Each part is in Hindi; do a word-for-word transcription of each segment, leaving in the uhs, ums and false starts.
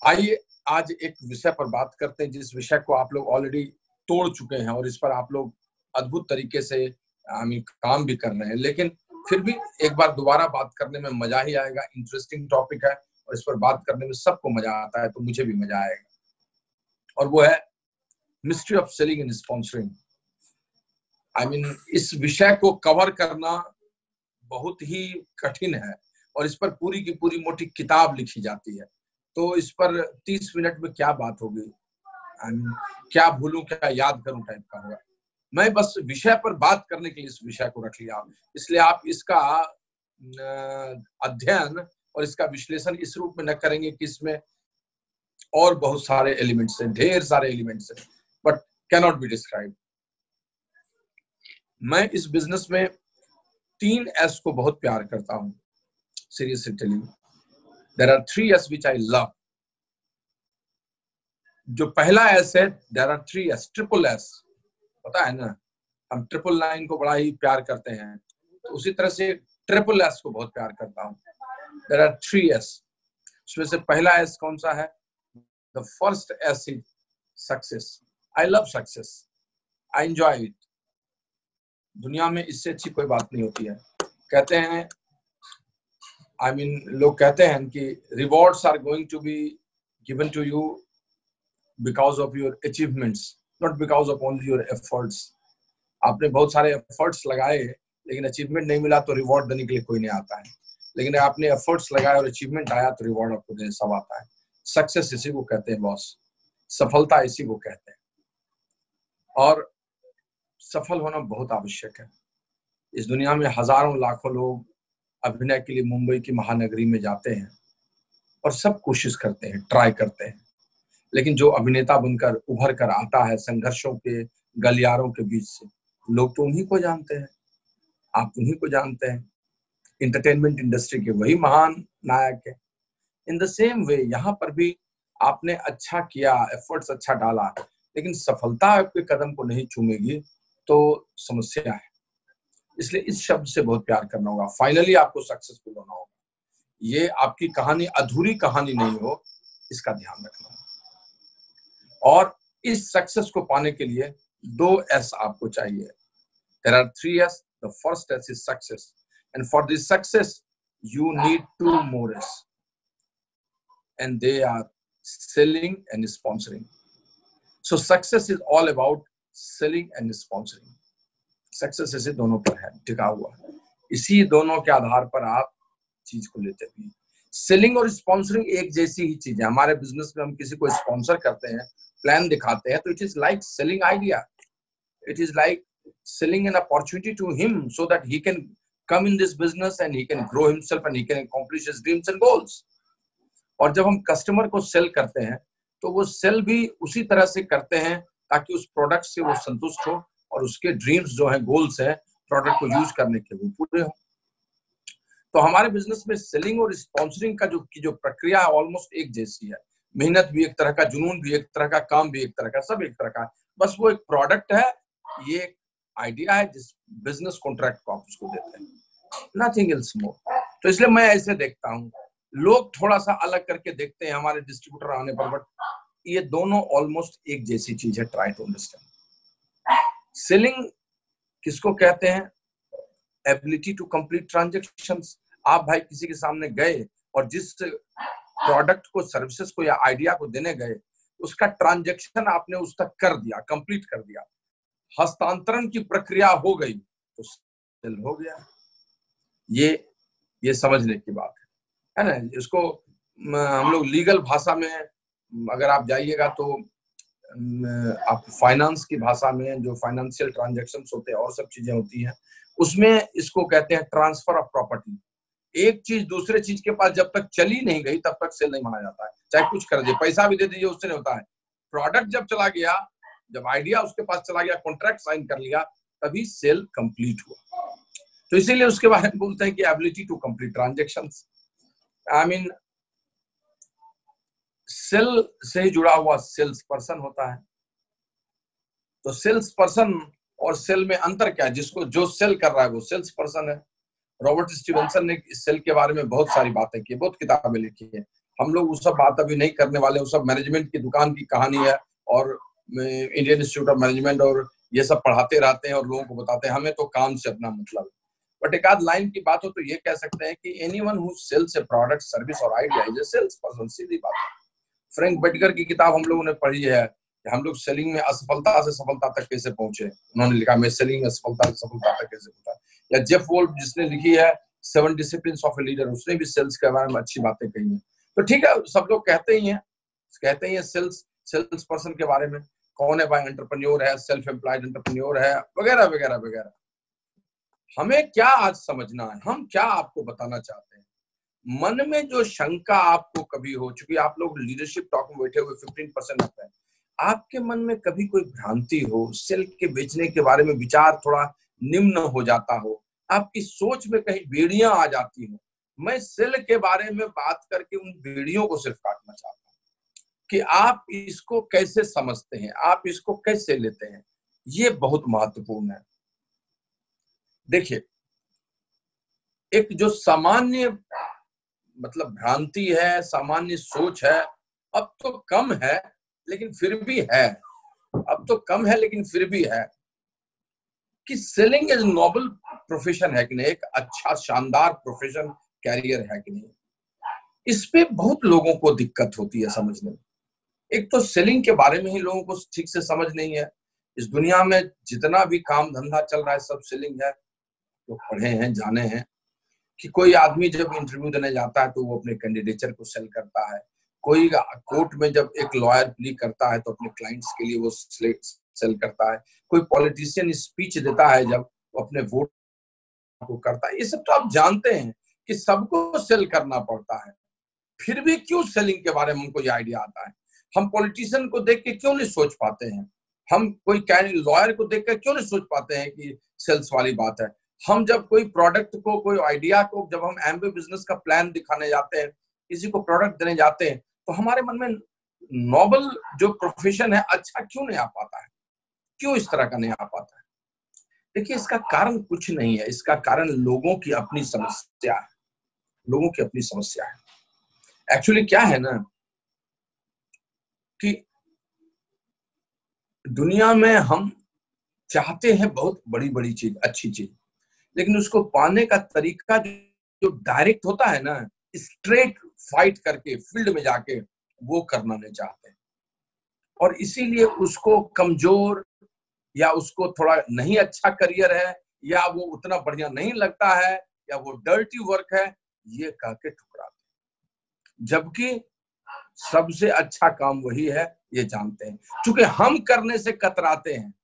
आइए आज एक विषय पर बात करते हैं, जिस विषय को आप लोग ऑलरेडी तोड़ चुके हैं और इस पर आप लोग अद्भुत तरीके से आई मीन काम भी कर रहे हैं, लेकिन फिर भी एक बार दोबारा बात करने में मजा ही आएगा। इंटरेस्टिंग टॉपिक है और इस पर बात करने में सबको मजा आता है, तो मुझे भी मजा आएगा। और वो है mystery of selling and sponsoring. I mean इस विषय को कवर करना बहुत ही कठिन है और इस पर पूरी की पूरी मोटी किताब लिखी जाती है। तो इस पर तीस मिनट में क्या बात होगी, क्या भूलूं क्या याद करूं टाइप का होगा। मैं बस विषय पर बात करने के लिए इस विषय को रख लिया, इसलिए आप इसका अध्ययन और इसका विश्लेषण इस रूप में न करेंगे कि इसमें और बहुत सारे एलिमेंट्स हैं, ढेर सारे एलिमेंट्स हैं, but can not be describe. मैं इस बिजनेस में तीन एस को बहुत प्यार करता हूं। Seriously telling, there are three S which I love. जो पहला एस है, there are three S, triple S, पता है ना, हम ट्रिपल नाइन को बड़ा ही प्यार करते हैं, तो उसी तरह से ट्रिपल एस को बहुत प्यार करता हूं। देयर आर थ्री एस, उसमें से पहला एस कौन सा है? The first S is success. I love success, I enjoy it. दुनिया में इससे अच्छी कोई बात नहीं होती है। कहते हैं आई I मीन mean, लोग कहते हैं कि rewards are going to be given to you because of your achievements, not because of only your efforts. आपने बहुत सारे एफर्ट्स लगाए लेकिन अचीवमेंट नहीं मिला तो रिवॉर्ड देने के लिए कोई नहीं आता है, लेकिन आपने एफर्ट्स लगाए और अचीवमेंट आया तो रिवॉर्ड आपको देने सब आता है। सक्सेस इसी को कहते हैं बॉस, सफलता इसी को कहते हैं। और सफल होना बहुत आवश्यक है। इस दुनिया में हजारों लाखों लोग अभिनय के लिए मुंबई की महानगरी में जाते हैं और सब कोशिश करते हैं, ट्राई करते हैं, लेकिन जो अभिनेता बनकर उभर कर आता है संघर्षों के गलियारों के बीच से, लोग तो उन्हीं को जानते हैं, आप उन्हीं को जानते हैं। इंटरटेनमेंट इंडस्ट्री के वही महान नायक है। इन द सेम वे यहाँ पर भी आपने अच्छा किया, एफर्ट्स अच्छा डाला, लेकिन सफलता आपके कदम को नहीं चूमेगी तो समस्या है। इसलिए इस शब्द से बहुत प्यार करना होगा। फाइनली आपको सक्सेसफुल होना होगा। ये आपकी कहानी अधूरी कहानी नहीं हो, इसका ध्यान रखना होगा। और इस सक्सेस को पाने के लिए दो एस आपको चाहिए। There are three S. The first S is success, and for this success you need two more S, and they are selling and sponsoring. So success is all about selling and sponsoring. Success ऐसे दोनों पर है, टिका हुआ है। इसी दोनों के आधार पर आप चीज को लेते हैं। सेलिंग और स्पॉन्सरिंग एक जैसी ही चीज है। हमारे बिजनेस में हम किसी को स्पॉन्सर करते हैं, प्लान दिखाते हैं, तो it is like selling idea, it is like selling an opportunity to him so that he can come in this business and he can grow himself and he can accomplish his dreams and goals. और जब हम कस्टमर को सेल करते हैं तो वो सेल भी उसी तरह से करते हैं ताकि उस प्रोडक्ट से वो संतुष्ट हो और उसके ड्रीम्स जो है, गोल्स है, प्रोडक्ट को यूज करने के वो पूरे हो। तो हमारे बिजनेस में सेलिंग और स्पॉन्सरिंग का जो की जो प्रक्रिया है ऑलमोस्ट एक जैसी है। मेहनत भी एक तरह का, जुनून भी एक तरह का, काम भी एक तरह का, सब एक तरह का, बस वो एक प्रोडक्ट है, ये एक आइडिया है जिस बिजनेस कॉन्ट्रैक्ट को आप उसको देते हैं, नथिंग एल्स मोर। तो इसलिए मैं ऐसे देखता हूँ। लोग थोड़ा सा अलग करके देखते हैं हमारे डिस्ट्रीब्यूटर आने पर, बट ये दोनों ऑलमोस्ट एक जैसी चीज है। Try to understand. सेलिंग किसको कहते हैं? Ability to complete transactions. आप भाई किसी के सामने गए और जिस प्रोडक्ट को, सर्विसेज को या आइडिया को देने गए, उसका ट्रांजैक्शन आपने उस तक कर दिया, कंप्लीट कर दिया, हस्तांतरण की प्रक्रिया हो गई तो सेल हो गया। ये ये समझने की बात है, है ना। इसको हम लोग लीगल भाषा में अगर आप जाइएगा तो आप फाइनेंस की भाषा में जो फाइनेंशियल ट्रांजैक्शंस होते हैं और सब चीजें होती हैं, उसमें इसको कहते हैं ट्रांसफर ऑफ प्रॉपर्टी। एक चीज दूसरे चीज के पास जब तक चली नहीं गई तब तक सेल नहीं माना जाता है। चाहे कुछ कर दे, पैसा भी दे दीजिए, उससे नहीं होता है। प्रोडक्ट जब चला गया, जब आइडिया उसके पास चला गया, कॉन्ट्रैक्ट साइन कर लिया, तभी सेल कंप्लीट हुआ। तो इसीलिए उसके बारे में बोलते हैं कि ability to complete transactions. I mean sale से जुड़ा हुआ सेल्स पर्सन होता है। तो सेल्स पर्सन और सेल में अंतर क्या है? जिसको जो सेल कर रहा है वो सेल्स पर्सन है। रॉबर्ट स्टीवेंसन ने इस सेल के बारे में बहुत सारी बातें की, बहुत किताबें लिखी है। हम लोग वो सब बात अभी नहीं करने वाले, वो सब मैनेजमेंट की दुकान की कहानी है, और इंडियन इंस्टीट्यूट ऑफ मैनेजमेंट और ये सब पढ़ाते रहते हैं और लोगों को बताते हैं, हमें तो काम से अपना मतलब। बट एक आध लाइन की बात हो तो ये कह सकते हैं कि anyone who sells a product, service और idea is a sales person, सीधी बात है। फ्रैंक बेटकर की किताब हम लोगों ने पढ़ी है कि हम लोग सेलिंग में असफलता से सफलता तक कैसे पहुंचे। उन्होंने लिखा मैं सेलिंग असफलता से सफलता तक कैसे पहुंचा। या जेफ वोल्फ जिसने लिखी है seven disciplines of a leader, उसने भी सेल्स के बारे में अच्छी बातें कही हैं। तो ठीक है, सब लोग कहते ही हैं कहते ही हैं सेल्स सेल्स पर्सन के बारे में, कौन है भाई, एंटरप्रेन्योर है, सेल्फ एम्प्लॉयड एंटरप्रेन्योर है, वगैरह वगैरह वगैरह। हमें क्या आज समझना है, हम क्या आपको बताना चाहते हैं? मन में जो शंका आपको कभी हो, चूंकि आप लोग लीडरशिप टॉक में बैठे हुए फिफ्टीन परसेंट है, आपके मन में कभी कोई भ्रांति हो, सेल के बेचने के बारे में विचार थोड़ा निम्न हो जाता हो, आपकी सोच में कहीं बेड़ियां आ जाती हो, मैं सेल के बारे में बात करके उन बेड़ियों को सिर्फ काटना चाहता हूं कि आप इसको कैसे समझते हैं, आप इसको कैसे लेते हैं, ये बहुत महत्वपूर्ण है। देखिए, एक जो सामान्य मतलब भ्रांति है, सामान्य सोच है, अब तो कम है लेकिन फिर भी है, अब तो कम है लेकिन फिर भी है कि सेलिंग इज नोबल प्रोफेशन है कि नहीं, एक अच्छा शानदार प्रोफेशन, कैरियर है कि नहीं। इस पे बहुत लोगों को दिक्कत होती है समझने में। एक तो सेलिंग के बारे में ही लोगों को ठीक से समझ नहीं है। इस दुनिया में जितना भी काम धंधा चल रहा है सब सेलिंग है। तो पढ़े हैं, जाने हैं कि कोई आदमी जब इंटरव्यू देने जाता है तो वो अपने कैंडिडेचर को सेल करता है, कोई कोर्ट में जब एक लॉयर प्ली करता है तो अपने क्लाइंट्स के लिए वो सेल करता है, कोई पॉलिटिशियन स्पीच देता है जब वो अपने वोट को करता है। ये सब तो आप जानते हैं कि सबको सेल करना पड़ता है, फिर भी क्यों सेलिंग के बारे में हमको ये आइडिया आता है? हम पॉलिटिशियन को देख के क्यों नहीं सोच पाते हैं? हम कोई लॉयर को देख कर क्यों नहीं सोच पाते हैं कि सेल्स वाली बात है? हम जब कोई प्रोडक्ट को, कोई आइडिया को, जब हम एमबी बिजनेस का प्लान दिखाने जाते हैं, किसी को प्रोडक्ट देने जाते हैं, तो हमारे मन में नोबल जो प्रोफेशन है अच्छा क्यों नहीं आ पाता है? क्यों इस तरह का नहीं आ पाता है? देखिए, इसका कारण कुछ नहीं है, इसका कारण लोगों की अपनी समस्या है, लोगों की अपनी समस्या है। एक्चुअली क्या है ना कि दुनिया में हम चाहते हैं बहुत बड़ी बड़ी चीज, अच्छी चीज, लेकिन उसको पाने का तरीका जो डायरेक्ट होता है ना, स्ट्रेट फाइट करके फील्ड में जाके, वो करना नहीं चाहते। और इसीलिए उसको कमजोर, या उसको थोड़ा नहीं अच्छा करियर है, या वो उतना बढ़िया नहीं लगता है, या वो डर्टी वर्क है, ये कह के ठुकराते। जबकि सबसे अच्छा काम वही है, ये जानते हैं। क्योंकि हम करने से कतराते हैं।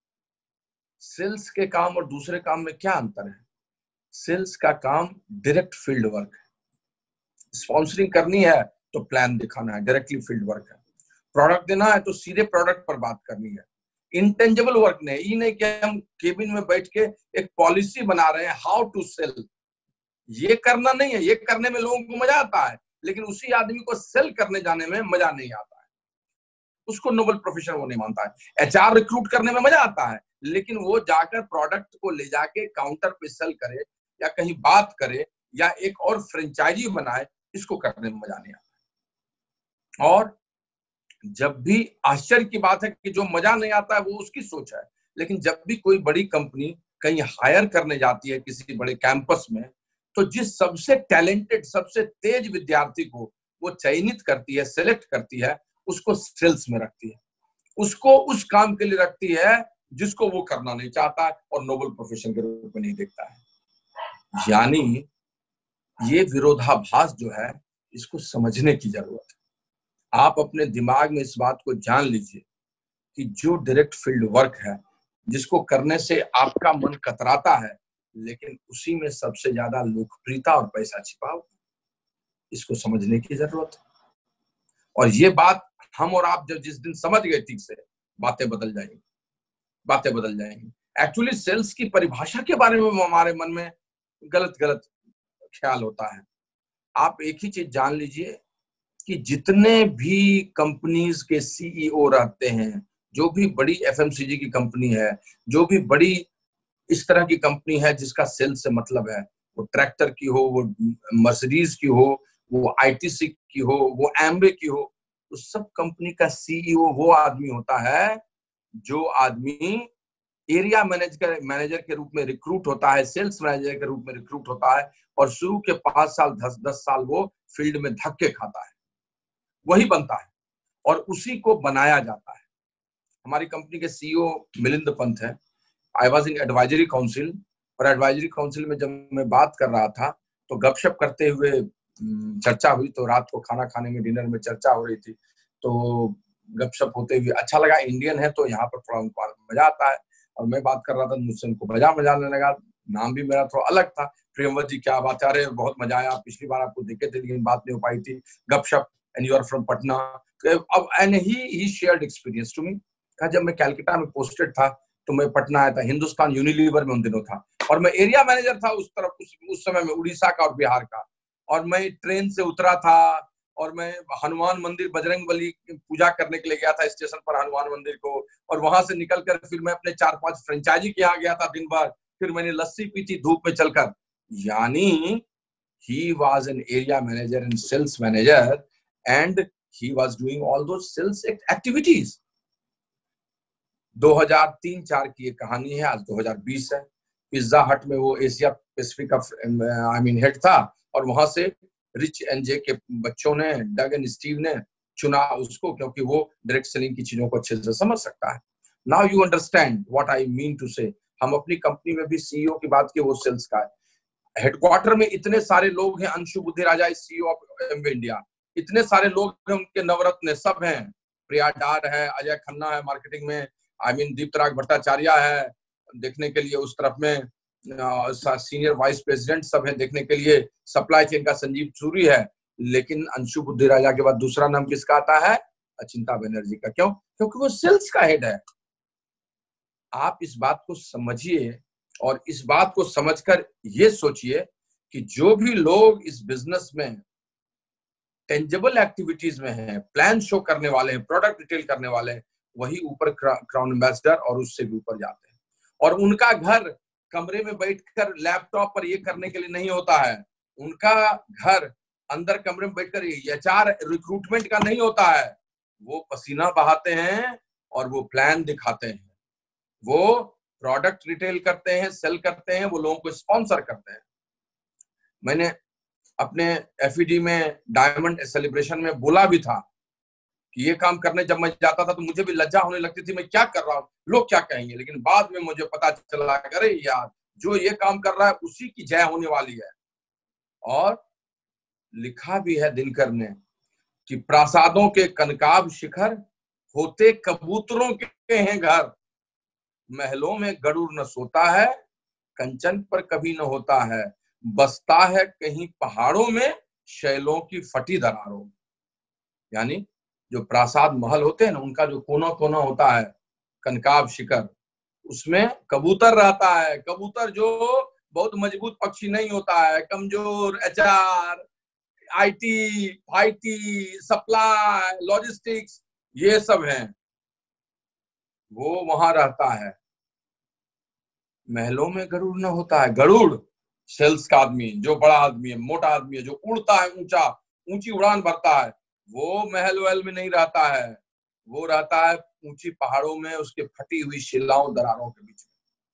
सेल्स के काम और दूसरे काम में क्या अंतर है? सेल्स का काम डायरेक्ट फील्ड वर्क है, स्पॉन्सरिंग करनी है तो प्लान दिखाना है, डायरेक्टली फील्ड वर्क है। प्रोडक्ट देना है तो सीधे प्रोडक्ट पर बात करनी है, इंटेंजिबल वर्क नहीं। ये नहीं कि हम केबिन में बैठ के एक पॉलिसी बना रहे हैं हाउ टू सेल, ये करना नहीं है। ये करने में लोगों को मजा आता है, लेकिन उसी आदमी को सेल करने जाने में मजा नहीं आता है, उसको नोबल प्रोफेशन वो नहीं मानता है। एचआर रिक्रूट करने में मजा आता है, लेकिन वो जाकर प्रोडक्ट को ले जाके काउंटर पे सेल करे, या कहीं बात करे, या एक और फ्रेंचाइजी बनाए, इसको करने में मजा नहीं आता। और जब भी आश्चर्य की बात है कि जो मजा नहीं आता है वो उसकी सोच है, लेकिन जब भी कोई बड़ी कंपनी कहीं हायर करने जाती है किसी बड़े कैंपस में, तो जिस सबसे टैलेंटेड, सबसे तेज विद्यार्थी को वो चयनित करती है, सेलेक्ट करती है, उसको सेल्स में रखती है, उसको उस काम के लिए रखती है जिसको वो करना नहीं चाहता है और नोबल प्रोफेशन के रूप में नहीं देखता है। यानी ये विरोधाभास जो है, इसको समझने की जरूरत है। आप अपने दिमाग में इस बात को जान लीजिए कि जो डायरेक्ट फील्ड वर्क है, जिसको करने से आपका मन कतराता है, लेकिन उसी में सबसे ज्यादा लोकप्रियता और पैसा छिपा हुआ, इसको समझने की जरूरत है। और ये बात हम और आप जब जिस दिन समझ गए ठीक से, बातें बदल जाएंगी, बातें बदल जाएंगी। एक्चुअली सेल्स की परिभाषा के बारे में हमारे मन में गलत गलत ख्याल होता है। आप एक ही चीज जान लीजिए कि जितने भी कंपनीज के सीईओ रहते हैं, जो भी बड़ी एफएमसीजी की कंपनी है, जो भी बड़ी इस तरह की कंपनी है जिसका सेल्स से मतलब है, वो ट्रैक्टर की हो, वो मर्सिडीज की हो, वो आईटीसी की हो, वो एम्बे की हो, तो सब कंपनी का सीईओ वो आदमी होता है जो आदमी एरिया मैनेजर मैनेजर के रूप में रिक्रूट होता है, सेल्स मैनेजर के रूप में रिक्रूट होता है, और शुरू के पांच साल दस दस साल वो फील्ड में धक्के खाता है, वही बनता है और उसी को बनाया जाता है। हमारी कंपनी के सीईओ मिलिंद पंत है। I was in advisory council, और एडवाइजरी काउंसिल में जब मैं बात कर रहा था तो गपशप करते हुए चर्चा हुई, तो रात को खाना खाने में, डिनर में चर्चा हो रही थी, तो गपशप होते हुए अच्छा लगा। इंडियन है तो यहाँ पर थोड़ा उनको मजा आता है, और मैं बात कर रहा था, मुझसे उनको मजा मजा आने लगा। नाम भी मेरा थोड़ा अलग था, प्रियंवत जी क्या बात है, अरे बहुत मजा आया, पिछली बार आपको देखे थे लेकिन बात नहीं हो पाई थी, Gupshup, and you are from Patna. अब and he he shared experience to me. कहा जब मैं कैलकाटा में पोस्टेड था तो मैं पटना आया था, हिंदुस्तान यूनिलीवर में उन दिनों था, और मैं एरिया मैनेजर था उस तरफ, उस, उस समय में उड़ीसा का और बिहार का। और मैं ट्रेन से उतरा था और मैं हनुमान मंदिर बजरंगबली पूजा करने के लिए गया था स्टेशन पर, हनुमान मंदिर को, और वहां से निकलकर फिर मैं अपने चार पांच फ्रेंचाइजी के यहाँ गया था दिन भर, फिर मैंने लस्सी पी थी धूप में चलकर। यानी he was an area manager and sales manager, and he was doing all those sales activities. दो हज़ार तीन चार की ये कहानी है, आज दो हज़ार बीस है। पिज्जा हट में वो एशिया पैसिफिक का आई मीन हेड था, और वहां से रिच एंड जे के बच्चों ने, डग एंड स्टीव ने चुना उसको, क्योंकि वो डायरेक्ट सेलिंग की चीजों को अच्छे से समझ सकता है। Now you understand what I mean to say. हम अपनी कंपनी में भी सीईओ की बात की, वो सेल्स का है। हेडक्वार्टर में इतने सारे लोग हैं, Anshu Budhraja CEO of Amway India, इतने सारे लोग हैं, उनके नवरत्न सब हैं, प्रिया डार है, अजय खन्ना है मार्केटिंग में, आई मीन दीपतराग भट्टाचार्य है देखने के लिए, उस तरफ में सीनियर वाइस प्रेसिडेंट सब है देखने के लिए, सप्लाई चेन का संजीव सूरी है। लेकिन अंशु बुद्धि राजा के बाद दूसरा नाम किसका आता है? अचिंता बनर्जी का। क्यों? क्योंकि वो सेल्स का हेड है। आप इस बात को समझिए, और इस बात को समझकर ये सोचिए कि जो भी लोग इस बिजनेस में टेंजेबल एक्टिविटीज में हैं, प्लान शो करने वाले हैं, प्रोडक्ट डिटेल करने वाले हैं, वही ऊपर क्राउन एम्बेसडर और उससे भी ऊपर जाते हैं। और उनका घर कमरे में बैठकर लैपटॉप पर ये करने के लिए नहीं होता है, उनका घर अंदर कमरे में बैठकर एचआर रिक्रूटमेंट का नहीं होता है। वो पसीना बहाते हैं और वो प्लान दिखाते हैं, वो प्रोडक्ट रिटेल करते हैं, सेल करते हैं, वो लोगों को स्पॉन्सर करते हैं। मैंने अपने एफईडी में डायमंड सेलिब्रेशन में बोला भी था कि ये काम करने जब मैं जाता था तो मुझे भी लज्जा होने लगती थी, मैं क्या कर रहा हूँ, लोग क्या कहेंगे। लेकिन बाद में मुझे पता चला, अरे यार जो ये काम कर रहा है उसी की जय होने वाली है। और लिखा भी है दिनकर ने कि प्रासादों के कनकाब शिखर होते कबूतरों के हैं घर, महलों में गरुड़ न सोता है, कंचन पर कभी न होता है, बसता है कहीं पहाड़ों में, शैलों की फटी दरारों। यानी जो प्रासाद महल होते हैं ना, उनका जो कोना कोना होता है, कनकाब शिखर, उसमें कबूतर रहता है। कबूतर जो बहुत मजबूत पक्षी नहीं होता है, कमजोर, एचआर, आईटी, फाईटी, सप्लाई, लॉजिस्टिक्स, ये सब हैं, वो वहां रहता है। महलों में गरुड़ न होता है। गरुड़ सेल्स का आदमी, जो बड़ा आदमी है, मोटा आदमी है, जो उड़ता है, ऊंचा ऊंची उड़ान भरता है, वो महल वहल में नहीं रहता है, वो रहता है ऊंची पहाड़ों में, उसके फटी हुई शिलाओं दरारों के बीच में।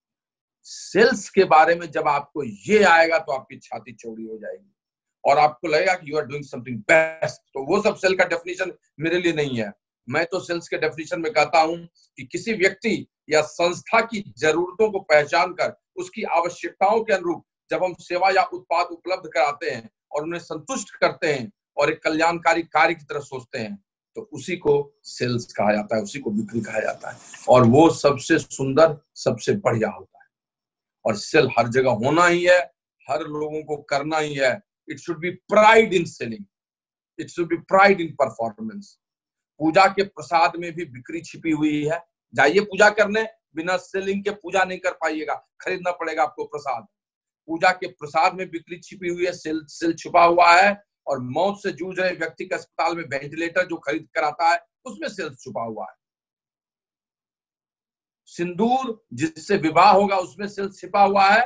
सेल्स के बारे में जब आपको ये आएगा तो आपकी छाती चौड़ी हो जाएगी और आपको लगेगा कि you are doing something best. तो वो सब सेल का डेफिनेशन मेरे लिए नहीं है। मैं तो सेल्स के डेफिनेशन में कहता हूं कि किसी व्यक्ति या संस्था की जरूरतों को पहचान कर उसकी आवश्यकताओं के अनुरूप जब हम सेवा या उत्पाद उपलब्ध कराते हैं और उन्हें संतुष्ट करते हैं और एक कल्याणकारी कार्य की तरफ सोचते हैं, तो उसी को सेल्स कहा जाता है, उसी को बिक्री कहा जाता है। और वो सबसे सुंदर, सबसे बढ़िया होता है। और सेल हर जगह होना ही है, हर लोगों को करना ही है। It should be pride in selling, it should be pride in performance. पूजा के प्रसाद में भी बिक्री छिपी हुई है। जाइए पूजा करने, बिना सेलिंग के पूजा नहीं कर पाइएगा, खरीदना पड़ेगा आपको प्रसाद। पूजा के प्रसाद में बिक्री छिपी हुई है, सेल सेल छुपा हुआ है। और मौत से जूझ रहे व्यक्ति का अस्पताल में वेंटिलेटर जो खरीद कर आता है, उसमें सेल्स छुपा हुआ है। सिंदूर जिससे विवाह होगा, उसमें सेल्स छिपा हुआ है।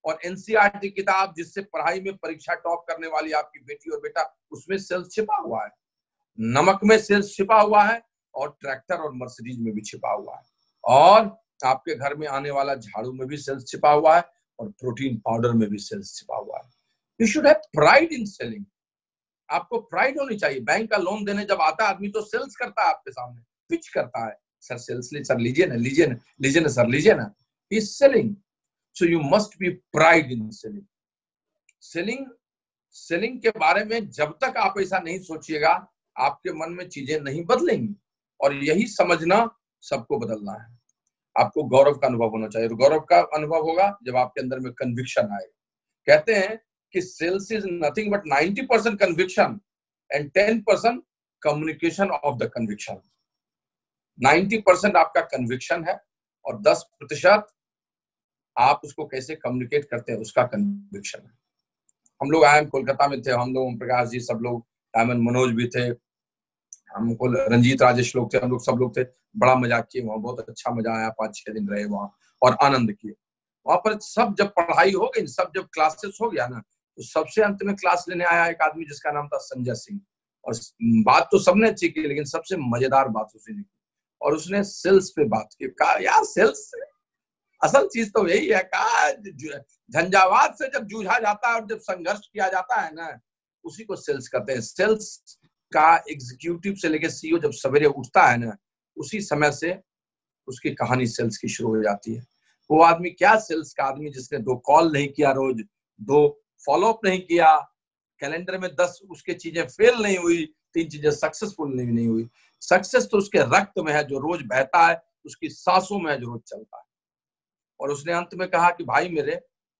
और एनसीईआरटी किताब जिससे पढ़ाई में परीक्षा टॉप करने वाली आपकी बेटी और बेटा, उसमें सेल्स छिपा हुआ है। नमक में सेल्स छिपा हुआ है और ट्रैक्टर और मर्सिडीज में भी छिपा हुआ है, और आपके घर में आने वाला झाड़ू में भी सेल्स छिपा हुआ है, और प्रोटीन पाउडर में भी सेल्स छिपा हुआ है। You should have pride in selling. आपको प्राइड होनी चाहिए। बैंक का लोन देने जब आता है आदमी तो सेल्स करता है, आपके सामने पिच करता है, सर सेल्स ली, सर लीजिए ना, लीजिए ना, लीजिए ना सर, लीजिए ना। He is selling. So you must be pride in selling. Selling selling के बारे में जब तक आप ऐसा नहीं सोचिएगा, आपके मन में चीजें नहीं बदलेंगी। और यही समझना सबको बदलना है। आपको गौरव का अनुभव होना चाहिए। गौरव का अनुभव होगा जब आपके अंदर में कन्विक्शन आएगा। कहते हैं कि sales is nothing but ninety percent conviction and ten percent communication of the conviction. Ninety percent आपका कन्विक्शन है और दस प्रतिशत आप उसको कैसे कम्युनिकेट करते हैं उसका कन्विक्शन है। हम लोग आए कोलकाता में थे, हम लोग ओम प्रकाश जी, सब लोग, डायमंड मनोज भी थे, हमको रंजीत राजेश लोग थे, हम लोग सब लोग थे। बड़ा मजा किए वहाँ, बहुत अच्छा मजा आया। पांच छह दिन रहे वहाँ और आनंद किए वहां पर। सब जब पढ़ाई हो गई, सब जब क्लासेस हो गया ना, तो सबसे अंत में क्लास लेने आया एक आदमी जिसका नाम था संजय सिंह। और बात तो सबने अच्छी की, लेकिन सबसे मजेदार बात उसने की, और उसने सेल्स पे बात की। कहा यार सेल्स असल चीज तो यही है। कहा झंझावात से जब जूझा जाता है और जब संघर्ष किया जाता है ना, उसी को सेल्स कहते हैं। सेल्स का एग्जीक्यूटिव से लेकर सीईओ जब सवेरे उठता है ना, उसी समय से उसकी कहानी सेल्स की शुरू हो जाती है। वो आदमी क्या सेल्स का आदमी जिसने दो कॉल नहीं किया रोज, दो फॉलोअप नहीं किया, कैलेंडर में दस उसके चीजें फेल नहीं हुई, तीन चीजें सक्सेसफुल नहीं, नहीं हुई। सक्सेस तो उसके रक्त में है जो रोज बहता है, उसकी सांसों में है जो रोज चलता है। और उसने अंत में कहा कि भाई मेरे,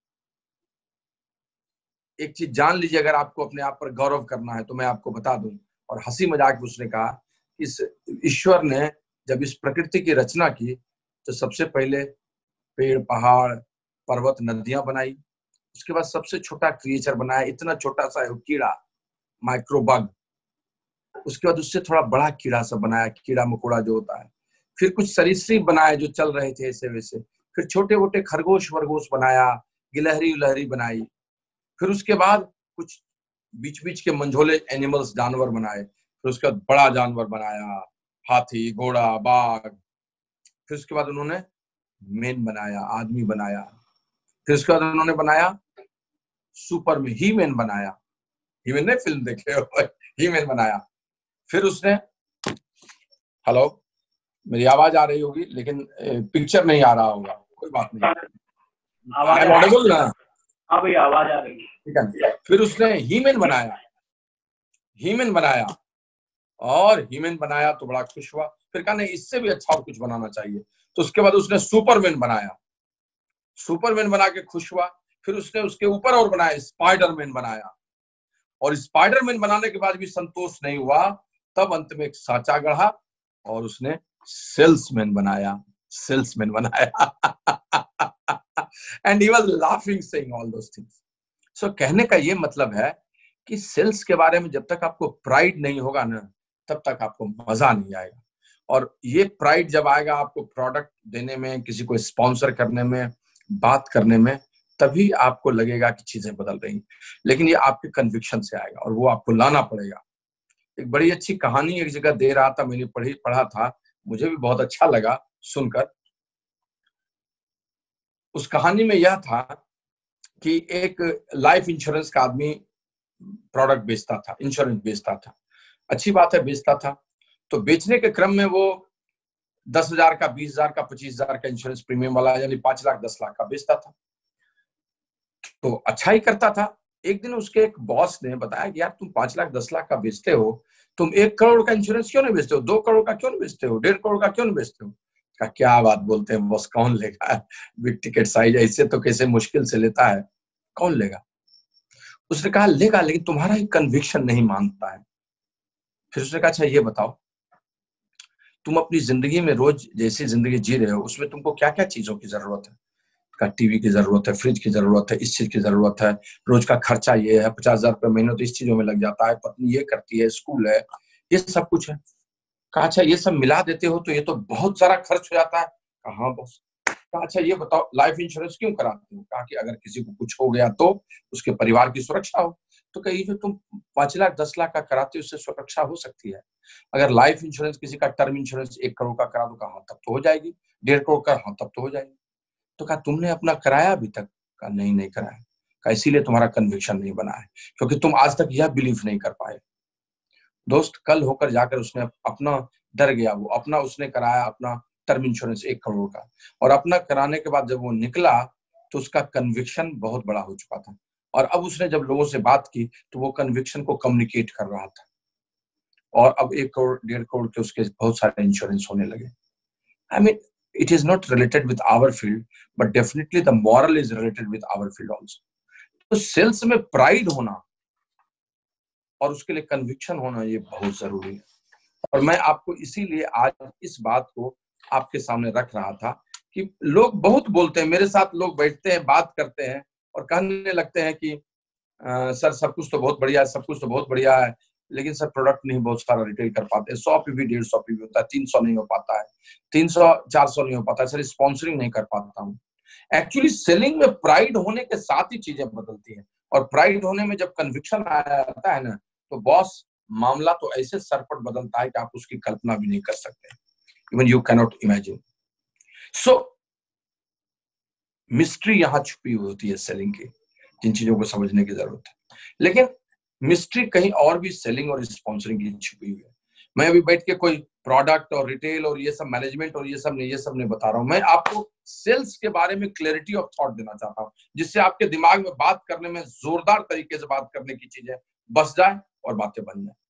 एक चीज जान लीजिए, अगर आपको अपने आप पर गौरव करना है तो मैं आपको बता दूं। और हंसी मजाक में उसने कहा, इस ईश्वर ने जब इस प्रकृति की रचना की तो सबसे पहले पेड़, पहाड़, पर्वत, नदियां बनाई। उसके बाद सबसे छोटा क्रिएचर बनाया, इतना छोटा सा कीड़ा, माइक्रोबग। उसके बाद उससे थोड़ा बड़ा कीड़ा सा बनाया, कीड़ा मकोड़ा जो होता है। फिर कुछ सरीसृप बनाए जो चल रहे थे ऐसे वैसे। फिर छोटे मोटे खरगोश वरगोश बनाया, गिलहरी उलहरी बनाई। फिर उसके बाद कुछ बीच बीच के मंझोले एनिमल्स, जानवर बनाए। फिर उसके बाद बड़ा जानवर बनाया, हाथी, घोड़ा, बाघ। फिर उसके बाद उन्होंने मैन बनाया, आदमी बनाया। फिर उसके बाद उन्होंने बनाया सुपर में, ही मैन बनाया। ही मैन ने फिल्म देखे हो, ही मैन बनाया। फिर उसने, हेलो, मेरी आवाज आ रही होगी लेकिन पिक्चर नहीं आ रहा होगा, कोई बात नहीं। आवाज ऑडिबल ना? हाँ भैया आवाज आ रही है। ठीक है। फिर उसने ही मैन बनाया, ही मैन बनाया और ही मैन बनाया तो बड़ा खुश हुआ। फिर कहा नहीं, इससे भी अच्छा और कुछ बनाना चाहिए। तो उसके बाद उसने सुपरमैन बनाया, सुपरमैन बना के खुश हुआ। फिर उसने उसके ऊपर और बनाया, स्पाइडरमैन बनाया। और स्पाइडरमैन बनाने के बाद भी संतोष नहीं हुआ, तब अंत में एक सांचा गढ़ा और उसने सेल्समैन बनाया, सेल्समैन बनाया। And he was laughing saying all those things. So कहने का ये मतलब है कि सेल्स के बारे में जब तक आपको प्राइड नहीं होगा ना, तब तक आपको मजा नहीं आएगा। और ये प्राइड जब आएगा आपको प्रोडक्ट देने में, किसी को स्पॉन्सर करने में, बात करने में, तभी आपको लगेगा कि चीजें बदल रही। लेकिन ये आपके कन्विक्शन से आएगा और वो आपको लाना पड़ेगा। एक बड़ी अच्छी कहानी एक जगह दे रहा था, मैंने पढ़ी पढ़ा था, मुझे भी बहुत अच्छा लगा सुनकर। उस कहानी में यह था कि एक लाइफ इंश्योरेंस का आदमी प्रोडक्ट बेचता था, इंश्योरेंस बेचता था। अच्छी बात है, बेचता था। तो बेचने के क्रम में वो दस हजार का, बीस हजार का, पच्चीस हजार का इंश्योरेंस प्रीमियम वाला, यानी पांच लाख दस लाख का बेचता था। तो अच्छा ही करता था। एक दिन उसके एक बॉस ने बताया कि यार तुम पांच लाख दस लाख का बेचते हो, तुम एक करोड़ का इंश्योरेंस क्यों नहीं बेचते हो, दो करोड़ का क्यों नहीं बेचते हो, डेढ़ करोड़ का क्यों नहीं बेचते हो? का क्या बात बोलते हैं बॉस, कौन लेगा बिग टिकट साइज, ऐसे तो कैसे मुश्किल से लेता है, कौन लेगा? उसने कहा लेगा, लेकिन तुम्हारा ही कन्विक्शन नहीं मानता है। फिर उसने कहा अच्छा ये बताओ, तुम अपनी जिंदगी में रोज जैसी जिंदगी जी रहे हो उसमें तुमको क्या क्या चीजों की जरूरत है? का टीवी की जरूरत है, फ्रिज की जरूरत है, इस चीज की जरूरत है, रोज का खर्चा ये है, पचास हजार रुपये महीने तो इस चीजों में लग जाता है, पत्नी ये करती है, स्कूल है, ये सब कुछ है। कहा अच्छा ये सब मिला देते हो तो ये तो बहुत सारा खर्च हो जाता है। कहा हाँ बॉस, कहा अच्छा ये बताओ लाइफ इंश्योरेंस क्यों कराते हो? कहा कि अगर किसी को कुछ हो गया तो उसके परिवार की सुरक्षा हो। तो कही जो तुम पांच लाख दस लाख का कराते हो उससे सुरक्षा हो सकती है। अगर लाइफ इंश्योरेंस किसी का टर्म इंश्योरेंस एक करोड़ का करा दो, कहा तब तो हो जाएगी। डेढ़ करोड़ का, हाँ तब तो हो जाएगी। तो कहा तुमने अपना कराया अभी तक? कहा नहीं नहीं कराया। कहा इसीलिए तुम्हारा कन्विक्शन नहीं बना है, क्योंकि तुम आज तक यह बिलीव नहीं कर पाए। दोस्त कल होकर जाकर उसने अपना डर गया, वो अपना उसने कराया अपना टर्म इंश्योरेंस एक करोड़ का, और अपना कराने के बाद जब वो निकला तो उसका कन्विक्शन बहुत बड़ा हो चुका था। और अब उसने जब लोगों से बात की तो वो कन्विक्शन को कम्युनिकेट कर रहा था, और अब एक करोड़ डेढ़ करोड़ के उसके बहुत सारे इंश्योरेंस होने लगे। I mean it is not related with our field, but definitely the moral is related with our field also. तो सेल्स में प्राइड होना और उसके लिए कन्विक्शन होना ये बहुत जरूरी है। और मैं आपको इसीलिए आज इस बात को आपके सामने रख रहा था कि लोग बहुत बोलते हैं, मेरे साथ लोग बैठते हैं, बात करते हैं और कहने लगते हैं कि आ, सर सब कुछ तो बहुत बढ़िया है, सब कुछ तो बहुत बढ़िया है, लेकिन सर प्रोडक्ट नहीं बहुत सारा रिटेल कर पाते, सौ पे भी डेढ़ सौ पे भी होता है, तीन सौ नहीं हो पाता है, तीन सौ चार सौ नहीं हो पाता है, सर स्पॉन्सरिंग नहीं कर पाता हूँ। एक्चुअली सेलिंग में प्राइड होने के साथ ही चीजें बदलती हैं, और प्राइड होने में जब कन्विक्शन आ जाता है ना तो बॉस मामला तो ऐसे सरपट बदलता है कि आप उसकी कल्पना भी नहीं कर सकते, even you cannot imagine. So mystery यहां छुपी हुई होती है सेलिंग की, जिन चीजों को समझने की जरूरत है। लेकिन मिस्ट्री कहीं और भी सेलिंग और स्पॉन्सरिंग की छुपी हुई है। मैं अभी बैठ के कोई प्रोडक्ट और रिटेल और ये सब मैनेजमेंट और ये सब नहीं ये सब नहीं बता रहा हूं, मैं आपको सेल्स के बारे में क्लैरिटी ऑफ थॉट देना चाहता हूं, जिससे आपके दिमाग में बात करने में जोरदार तरीके से बात करने की चीजें बस जाए और बातें बन जाए।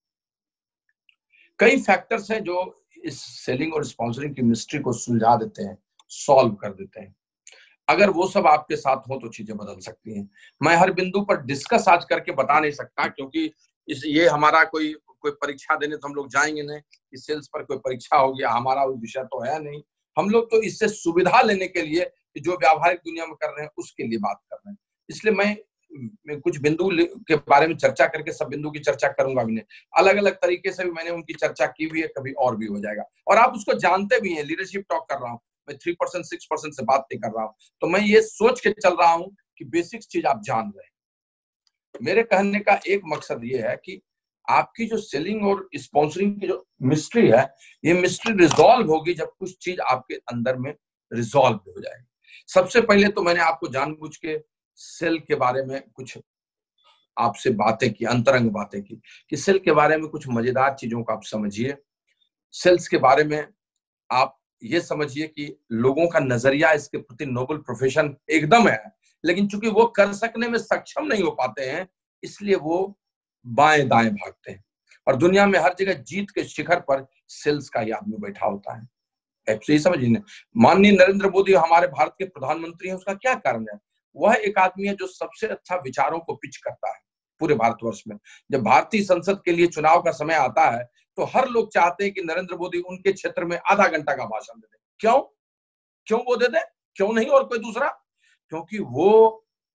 कई फैक्टर्स हैं जो इस सेलिंग और स्पॉन्सरिंग की मिस्ट्री को सुलझा देते हैं, सॉल्व कर देते हैं। अगर वो सब आपके साथ हो तो चीजें बदल सकती हैं। मैं हर बिंदु पर डिस्कस आज करके बता नहीं सकता, क्योंकि इस ये हमारा कोई कोई परीक्षा देने तो हम लोग जाएंगे नहीं, इस सेल्स पर कोई परीक्षा हो गया, हमारा वो विषय तो है नहीं। हम लोग तो इससे सुविधा लेने के लिए जो व्यावहारिक दुनिया में कर रहे हैं उसके लिए बात कर रहे हैं। इसलिए मैं, मैं कुछ बिंदु के बारे में चर्चा करके सब बिंदु की चर्चा करूंगा भी नहीं, अलग अलग तरीके से भी मैंने उनकी चर्चा की हुई है, कभी और भी हो जाएगा। और आप उसको जानते भी हैं, लीडरशिप टॉक कर रहा हूँ मैं, थ्री परसेंट सिक्स परसेंट से बात नहीं कर रहा हूं, तो मैं ये सोच के चल रहा हूं कि बेसिक्स चीज आप जान रहे हैं। मेरे कहने का एक मकसद ये है कि आपकी जो सेलिंग और स्पॉन्सरिंग की जो मिस्ट्री है, ये मिस्ट्री रिजॉल्व होगी जब कुछ चीज आपके अंदर में रिजॉल्व हो जाएगी। सबसे पहले तो मैंने आपको जानबूझ के सेल के बारे में कुछ आपसे बातें की, अंतरंग बातें की, कि सेल के बारे में कुछ मजेदार चीजों को आप समझिए। सेल्स के बारे में आप ये समझिए कि लोगों का नजरिया इसके प्रति नोबल प्रोफेशन एकदम है, लेकिन चूंकि वो कर सकने में सक्षम नहीं हो पाते हैं, इसलिए वो बाएं दाएं भागते हैं। और दुनिया में हर जगह जीत के शिखर पर सेल्स का ही आदमी बैठा होता है। यही समझिए, माननीय नरेंद्र मोदी हमारे भारत के प्रधानमंत्री हैं, उसका क्या कारण है? वह एक आदमी है जो सबसे अच्छा विचारों को पिच करता है पूरे भारतवर्ष में। जब भारतीय संसद के लिए चुनाव का समय आता है तो हर लोग चाहते हैं कि नरेंद्र मोदी उनके क्षेत्र में आधा घंटा का भाषण दे दे। क्यों क्यों वो दे दे? क्यों नहीं और कोई दूसरा? क्योंकि वो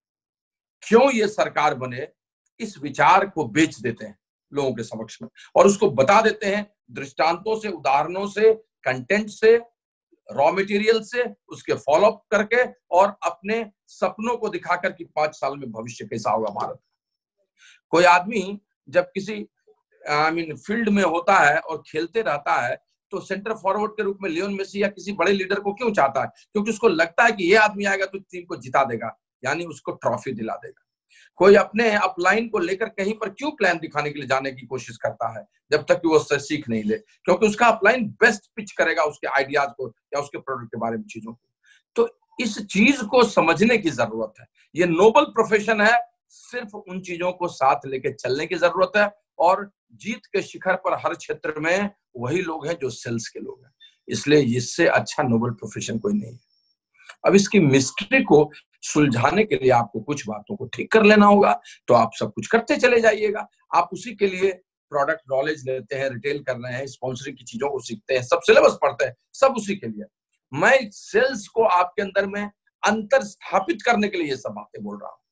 क्यों ये सरकार बने इस विचार को बेच देते हैं लोगों के समक्ष में, और उसको बता देते हैं दृष्टांतों से, उदाहरणों से, कंटेंट से, रॉ मटेरियल से, उसके फॉलो अप करके, और अपने सपनों को दिखाकर कि पांच साल में भविष्य कैसा होगा भारत का। कोई आदमी जब किसी आई मीन फील्ड में होता है और खेलते रहता है तो सेंटर फॉरवर्ड के रूप में लियोन मेसी या किसी बड़े लीडर को क्यों चाहता है? क्योंकि उसको लगता है कि ये आदमी आएगा तो टीम को जिता देगा, यानी उसको ट्रॉफी दिला देगा। कोई अपने अपलाइन को लेकर कहीं पर क्यों प्लान दिखाने के लिए जाने की कोशिश करता है जब तक कि वो उससे सीख नहीं ले? क्योंकि उसका अपलाइन बेस्ट पिच करेगा उसके आइडियाज को या उसके प्रोडक्ट के बारे में चीजों को। तो इस चीज को समझने की जरूरत है। ये नोबल प्रोफेशन है, सिर्फ उन चीजों को साथ लेके चलने की जरूरत है, और जीत के शिखर पर हर क्षेत्र में वही लोग हैं जो सेल्स के लोग हैं। इसलिए इससे अच्छा नोबल प्रोफेशन कोई नहीं है। अब इसकी मिस्ट्री को सुलझाने के लिए आपको कुछ बातों को ठीक कर लेना होगा, तो आप सब कुछ करते चले जाइएगा। आप उसी के लिए प्रोडक्ट नॉलेज लेते हैं, रिटेल कर रहे हैं, स्पॉन्सरिंग की चीजों को सीखते हैं, सब सिलेबस पढ़ते हैं, सब उसी के लिए। मैं सेल्स को आपके अंदर में अंतर स्थापित करने के लिए ये सब बातें बोल रहा हूं।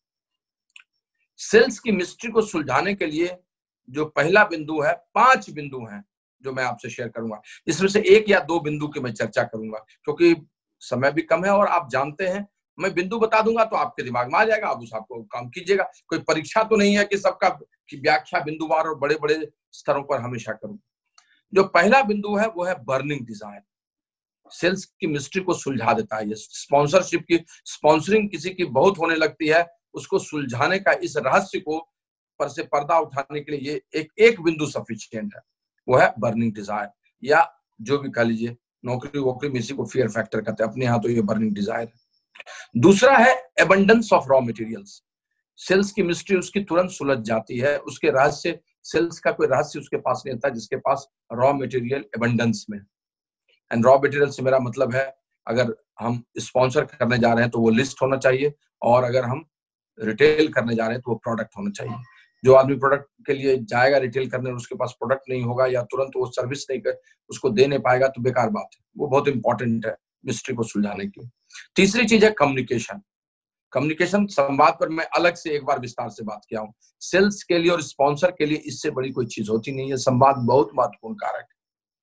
सेल्स की मिस्ट्री को सुलझाने के लिए जो पहला बिंदु है, पांच बिंदु हैं जो मैं आपसे शेयर करूंगा। इसमें से एक या दो बिंदु की मैं चर्चा करूंगा, क्योंकि समय भी कम है और आप जानते हैं, मैं बिंदु बता दूंगा तो आपके दिमाग में आ जाएगा, आप उस आपको काम कीजिएगा। कोई परीक्षा तो नहीं है कि सबका की व्याख्या बिंदुवार और बड़े बड़े स्तरों पर हमेशा करूं। जो पहला बिंदु है वो है बर्निंग डिजायर। सेल्स की मिस्ट्री को सुलझा देता है। ये स्पॉन्सरशिप की स्पॉन्सरिंग किसी की बहुत होने लगती है, उसको सुलझाने का, इस रहस्य को पर से पर्दा उठाने के लिए ये एक एक बिंदु सफिशिएंट है, वो है बर्निंग डिजायर, या जो भी कह लीजिए, नौकरी वोकरी में इसी को फियर फैक्टर कहते हैं, अपने यहाँ तो ये बर्निंग डिजायर है। दूसरा है abundance of raw materials. Sales की मिस्ट्री उसकी तुरंत सुलझ जाती है, उसके रहस्य, सेल्स का कोई रहस्य उसके पास नहीं होता जिसके पास रॉ मटेरियल एबंडेंस में। एंड रॉ मटेरियल से मेरा मतलब है, अगर हम स्पॉन्सर करने जा रहे हैं तो वो लिस्ट होना चाहिए, और अगर हम रिटेल करने जा रहे हैं तो वो प्रोडक्ट होना चाहिए। जो आदमी प्रोडक्ट के लिए जाएगा रिटेल करने और उसके पास प्रोडक्ट नहीं होगा या तुरंत वो सर्विस नहीं कर उसको दे नहीं पाएगा तो बेकार बात है। वो बहुत इंपॉर्टेंट है मिस्ट्री को सुलझाने के लिए। तीसरी चीज है कम्युनिकेशन। कम्युनिकेशन, संवाद पर मैं अलग से एक बार विस्तार से बात किया हूं। सेल्स के लिए और स्पॉन्सर के लिए इससे बड़ी कोई चीज होती नहीं है, संवाद बहुत महत्वपूर्ण कारक है।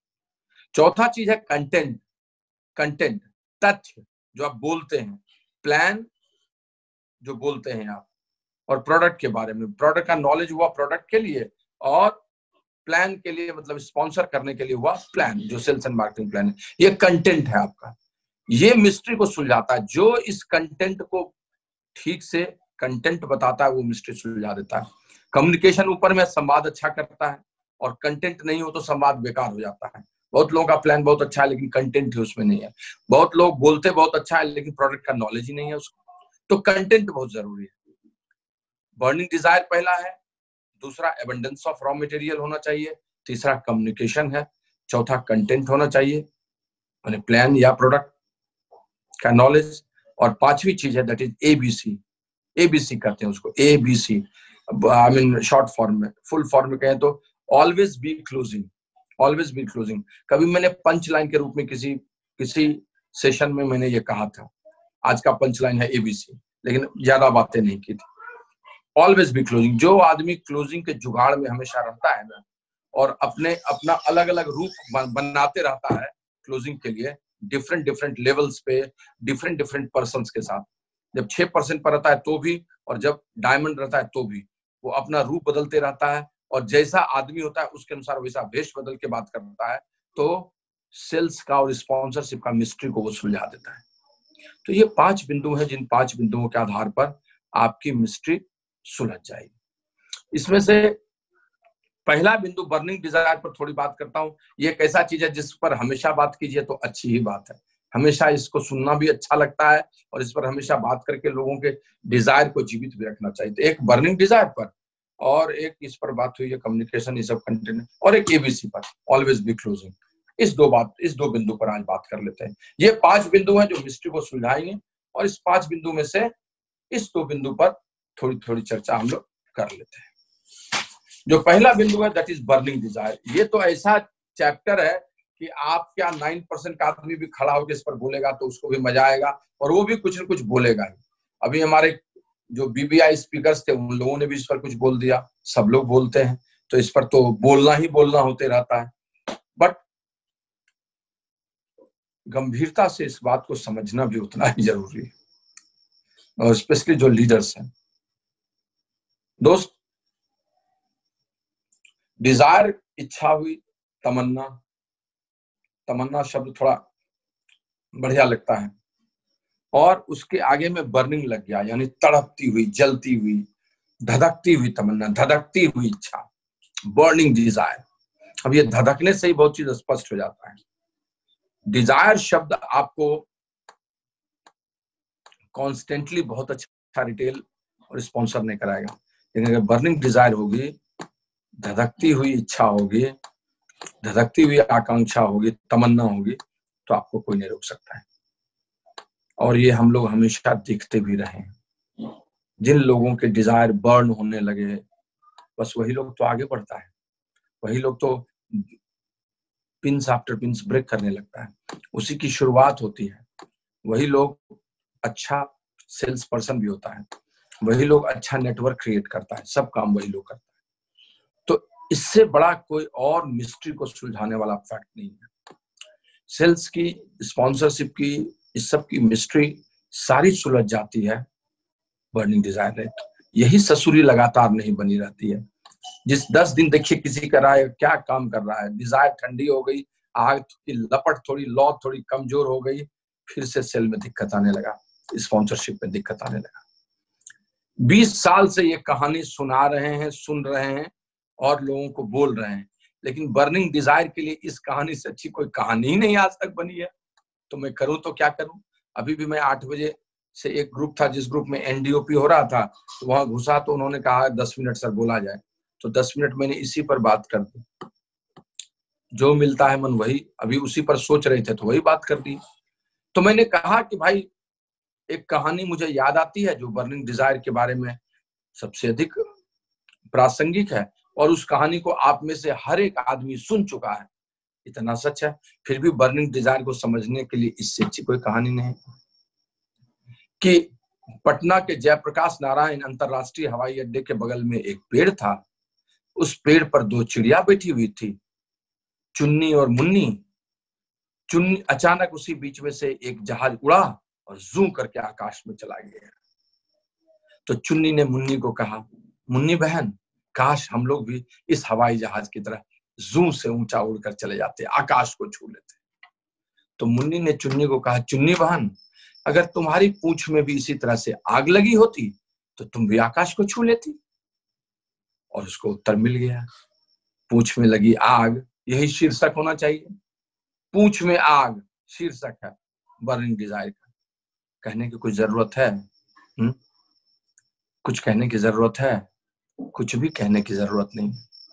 चौथा चीज है कंटेंट। कंटेंट, तथ्य जो आप बोलते हैं, प्लान जो बोलते हैं आप, और प्रोडक्ट के बारे में, प्रोडक्ट का नॉलेज हुआ प्रोडक्ट के लिए, और प्लान के लिए मतलब स्पॉन्सर करने के लिए हुआ प्लान, जो सेल्स एंड मार्केटिंग प्लान है, ये कंटेंट है आपका। ये मिस्ट्री को सुलझाता है। जो इस कंटेंट को ठीक से कंटेंट बताता है वो मिस्ट्री सुलझा देता है। कम्युनिकेशन ऊपर में, संवाद अच्छा करता है, और कंटेंट नहीं हो तो संवाद बेकार हो जाता है। बहुत लोगों का प्लान बहुत अच्छा है लेकिन कंटेंट ही उसमें नहीं है। बहुत लोग बोलते बहुत अच्छा है लेकिन प्रोडक्ट का नॉलेज ही नहीं है उसको। तो कंटेंट बहुत जरूरी है। बर्निंग डिजायर पहला है, दूसरा एबंडेंस ऑफ रॉ मटेरियल होना चाहिए, तीसरा कम्युनिकेशन है, चौथा कंटेंट होना चाहिए, यानी प्लान या प्रोडक्ट का नॉलेज, और पांचवी चीज है दैट इज एबीसी। एबीसी कहते हैं उसको, ABC I mean short form में। फुल फॉर्म में कहें तो always be closing. Always be closing कभी मैंने पंच लाइन के रूप में किसी किसी सेशन में मैंने ये कहा था, आज का पंच लाइन है एबीसी, लेकिन ज्यादा बातें नहीं की थी। Always be closing. जो आदमी क्लोजिंग के जुगाड़ में हमेशा रहता है ना, और अपने अपना अलग अलग रूप बनाते रहता है क्लोजिंग के लिए, डिफरेंट डिफरेंट लेवल्स पे, डिफरेंट डिफरेंट पर्सन्स के साथ, जब छह परसेंट पर रहता है तो भी, और जब डायमंड रहता है तो भी, वो अपना रूप बदलते रहता है, और जैसा आदमी होता है उसके अनुसार वैसा वेश बदल के बात करता है, तो सेल्स का और स्पॉन्सरशिप का मिस्ट्री को वो सुलझा देता है। तो ये पांच बिंदु हैं, जिन पांच बिंदुओं के आधार पर आपकी मिस्ट्री सुलझ जाएगी। इसमें से पहला बिंदु बर्निंग डिजायर पर थोड़ी बात करता हूं। ये एक ऐसा चीज है जिस पर हमेशा बात कीजिए तो अच्छी ही बात है, हमेशा इसको सुनना भी अच्छा लगता है, और इस पर हमेशा बात करके लोगों के डिजायर को जीवित भी रखना चाहिए। तो एक बर्निंग डिजायर पर, और एक इस पर बात हुई है कम्युनिकेशन, ये सब कंटेंट, और एक एबीसी पर, ऑलवेज बी क्लोजिंग। इस दो बात इस दो बिंदु पर आज बात कर लेते हैं। ये पांच बिंदु हैं जो मिस्ट्री को सुलझाएंगे, और इस पांच बिंदु में से इस दो बिंदु पर थोड़ी थोड़ी चर्चा हम लोग कर लेते हैं। जो पहला बिंदु है दैट इज बर्निंग डिजायर। ये तो ऐसा चैप्टर है कि आप क्या नाइन परसेंट का आदमी भी खड़ा होकर इस पर बोलेगा तो उसको भी मजा आएगा, और वो भी कुछ न कुछ बोलेगा ही। अभी हमारे जो बीबीआई स्पीकर्स थे उन लोगों ने भी इस पर कुछ बोल दिया, सब लोग बोलते हैं, तो इस पर तो बोलना ही बोलना होते रहता है। बट गंभीरता से इस बात को समझना भी उतना ही जरूरी है, और स्पेशली जो लीडर्स हैं। दोस्त, डिजायर इच्छा हुई, तमन्ना, तमन्ना शब्द थोड़ा बढ़िया लगता है, और उसके आगे में बर्निंग लग गया, यानी तड़पती हुई, जलती हुई, धधकती हुई तमन्ना, धधकती हुई इच्छा, बर्निंग डिजायर। अब ये धधकने से ही बहुत चीज स्पष्ट हो जाता है। डिजायर शब्द आपको कॉन्स्टेंटली बहुत अच्छा रिटेल और स्पॉन्सर नहीं कराएगा, लेकिन अगर बर्निंग डिजायर होगी, धधकती हुई इच्छा होगी, धधकती हुई आकांक्षा होगी, तमन्ना होगी, तो आपको कोई नहीं रोक सकता है। और ये हम लोग हमेशा देखते भी रहे। जिन लोगों के डिजायर बर्न होने लगे, बस वही लोग तो आगे बढ़ता है, वही लोग तो पिंस आफ्टर पिंस ब्रेक करने लगता है, उसी की शुरुआत होती है। वही लोग अच्छा सेल्स पर्सन भी होता है, वही लोग अच्छा नेटवर्क क्रिएट करता है, सब काम वही लोग करता है। तो इससे बड़ा कोई और मिस्ट्री को सुलझाने वाला फैक्ट नहीं है। सेल्स की, स्पॉन्सरशिप की इस सब की मिस्ट्री सारी सुलझ जाती है बर्निंग डिजायर रहे तो। यही ससुरी लगातार नहीं बनी रहती है। जिस दस दिन देखिए किसी का राय क्या काम कर रहा है, डिजायर ठंडी हो गई, आग की लपट थोड़ी लौ थोड़ी कमजोर हो गई, फिर से सेल में दिक्कत आने लगा, स्पॉन्सरशिप में दिक्कत आने लगा। बीस साल से ये कहानी सुना रहे हैं, सुन रहे हैं और लोगों को बोल रहे हैं, लेकिन बर्निंग डिजायर के लिए इस कहानी से अच्छी कोई कहानी ही नहीं आज तक बनी है। तो मैं करूं तो क्या करूं? अभी भी मैं आठ बजे से एक ग्रुप था, जिस ग्रुप में एनडीओपी हो रहा था, तो वहां घुसा तो उन्होंने कहा दस मिनट सर बोला जाए, तो दस मिनट मैंने इसी पर बात कर दी। जो मिलता है मन वही, अभी उसी पर सोच रहे थे तो वही बात कर दी। तो मैंने कहा कि भाई एक कहानी मुझे याद आती है जो बर्निंग डिजायर के बारे में सबसे अधिक प्रासंगिक है, और उस कहानी को आप में से हर एक आदमी सुन चुका है। इतना सच है, फिर भी बर्निंग डिजायर को समझने के लिए इससे अच्छी कोई कहानी नहीं कि पटना के जयप्रकाश नारायण अंतरराष्ट्रीय हवाई अड्डे के बगल में एक पेड़ था। उस पेड़ पर दो चिड़िया बैठी हुई थी, चुन्नी और मुन्नी। चुन्नी अचानक उसी बीच में से एक जहाज उड़ा और जू करके आकाश में चला गया। तो चुन्नी ने मुन्नी को कहा, मुन्नी बहन, काश हम लोग भी इस हवाई जहाज की तरह जू से ऊंचा उड़कर चले जाते, आकाश को छू लेते। तो मुन्नी ने चुन्नी को कहा, चुन्नी बहन, अगर तुम्हारी पूंछ में भी इसी तरह से आग लगी होती तो तुम भी आकाश को छू लेती। और उसको उत्तर मिल गया, पूंछ में लगी आग, यही शीर्षक होना चाहिए। पूंछ में आग शीर्षक है बर्निंग डिजायर का। कहने की कुछ जरूरत है? हुँ? कुछ कहने की जरूरत है? कुछ भी कहने की जरूरत नहीं।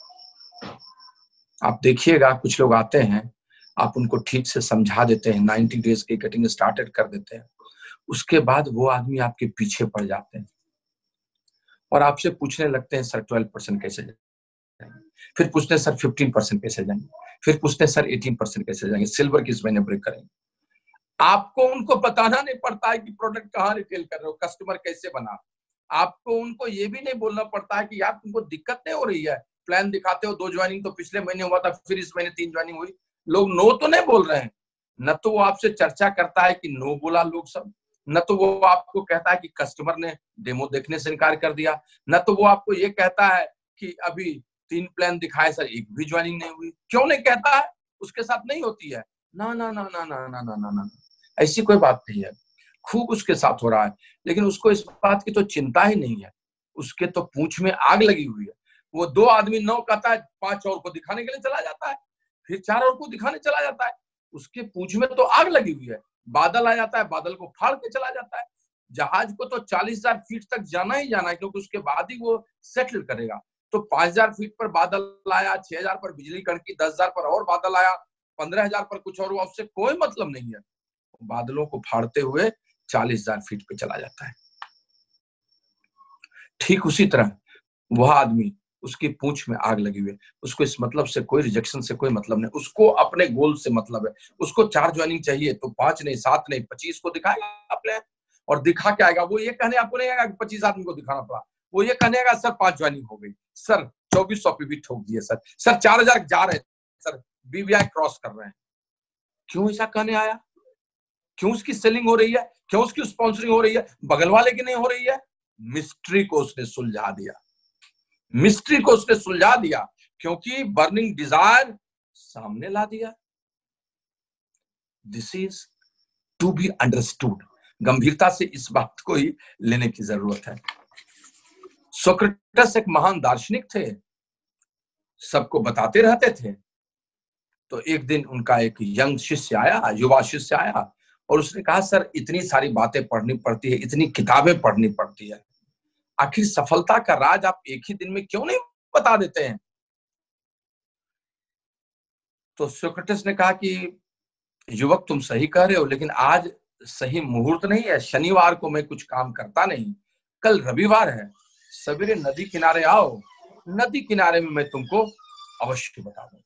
आप देखिएगा, कुछ लोग आते हैं, आप उनको ठीक से समझा देते हैं, नाइन्टी डेज की कटिंग स्टार्टेड कर देते हैं, उसके बाद वो आदमी आपके पीछे पड़ जाते हैं और आपसे पूछने लगते हैं सर ट्वेल्व परसेंट कैसे जाएंगे, फिर पूछते हैं सर फिफ्टीन परसेंट कैसे जाएंगे, फिर पूछते हैं सर एटीन परसेंट कैसे जाएंगे, सिल्वर किस महीने ब्रेक करेंगे। आपको उनको बताना नहीं पड़ता है कि प्रोडक्ट कहाँ रिटेल कर रहे हो, कस्टमर कैसे बना। आपको उनको ये भी नहीं बोलना पड़ता है कि यार तुमको दिक्कत नहीं हो रही है, प्लान दिखाते हो, दो ज्वाइनिंग तो पिछले महीने हुआ था, फिर इस महीने तीन ज्वाइनिंग हुई। लोग नो तो नहीं बोल रहे हैं, न तो वो आपसे चर्चा करता है कि नो बोला लोग सब, न तो वो आपको कहता है कि कस्टमर ने डेमो देखने से इनकार कर दिया, न तो वो आपको ये कहता है कि अभी तीन प्लान दिखाए सर एक भी ज्वाइनिंग नहीं हुई। क्यों नहीं कहता है? उसके साथ नहीं होती है। ना ना ना ना ना ना ना ना ना ऐसी कोई बात नहीं है, खूब उसके साथ हो रहा है, लेकिन उसको इस बात की तो चिंता ही नहीं है। उसके तो पूंछ में आग लगी हुई है। वो दो आदमी नौ कहता है, पांच और को दिखाने के लिए चला जाता है, फिर चार और को दिखाने चला जाता है। उसके पूंछ में तो आग लगी हुई है। बादल आ जाता है, बादल को फाड़ के चला जाता है। जहाज को तो चालीस हजार फीट तक जाना ही जाना है, क्योंकि उसके बाद ही वो सेटल करेगा। तो पांच हजार फीट पर बादल आया, छह हजार पर बिजली कड़की, दस हजार पर और बादल आया, पंद्रह हजार पर कुछ और हुआ, उससे कोई मतलब नहीं है। बादलों को फाड़ते हुए चालीस हजार फीट पे चला जाता है। ठीक उसी तरह वह आदमी, उसकी पूंछ में आग लगी हुई है, उसको इस मतलब से कोई रिजेक्शन से कोई मतलब नहीं, उसको अपने गोल से मतलब है। उसको चार ज्वाइनिंग चाहिए तो पांच नहीं, सात नहीं, पच्चीस को दिखाएगा प्लान और दिखा के आएगा। वो ये कहने आपको नहीं आएगा कि पच्चीस आदमी को दिखाना पड़ा, वो ये कहने आएगा सर पांच ज्वाइनिंग हो गई, सर चौबीस सौ पे भी ठोक दिए, सर सर चार हजार जा रहे, सर बीवीआई क्रॉस कर रहे हैं। क्यों ऐसा कहने आया? क्यों उसकी सेलिंग हो रही है? क्यों उसकी स्पॉन्सरिंग हो रही है? बगल वाले की नहीं हो रही है? मिस्ट्री को उसने सुलझा दिया, मिस्ट्री को उसने सुलझा दिया, क्योंकि बर्निंग डिजायर सामने ला दिया। This is to be understood. गंभीरता से इस बात को ही लेने की जरूरत है। सोक्रेटस एक महान दार्शनिक थे, सबको बताते रहते थे। तो एक दिन उनका एक यंग शिष्य आया, युवा शिष्य आया, और उसने कहा सर इतनी सारी बातें पढ़नी पड़ती है, इतनी किताबें पढ़नी पड़ती है, आखिर सफलता का राज आप एक ही दिन में क्यों नहीं बता देते हैं? तो सोक्रेटिस ने कहा कि युवक तुम सही कह रहे हो, लेकिन आज सही मुहूर्त नहीं है, शनिवार को मैं कुछ काम करता नहीं, कल रविवार है, सवेरे नदी किनारे आओ, नदी किनारे में मैं तुमको अवश्य बता दूंगा।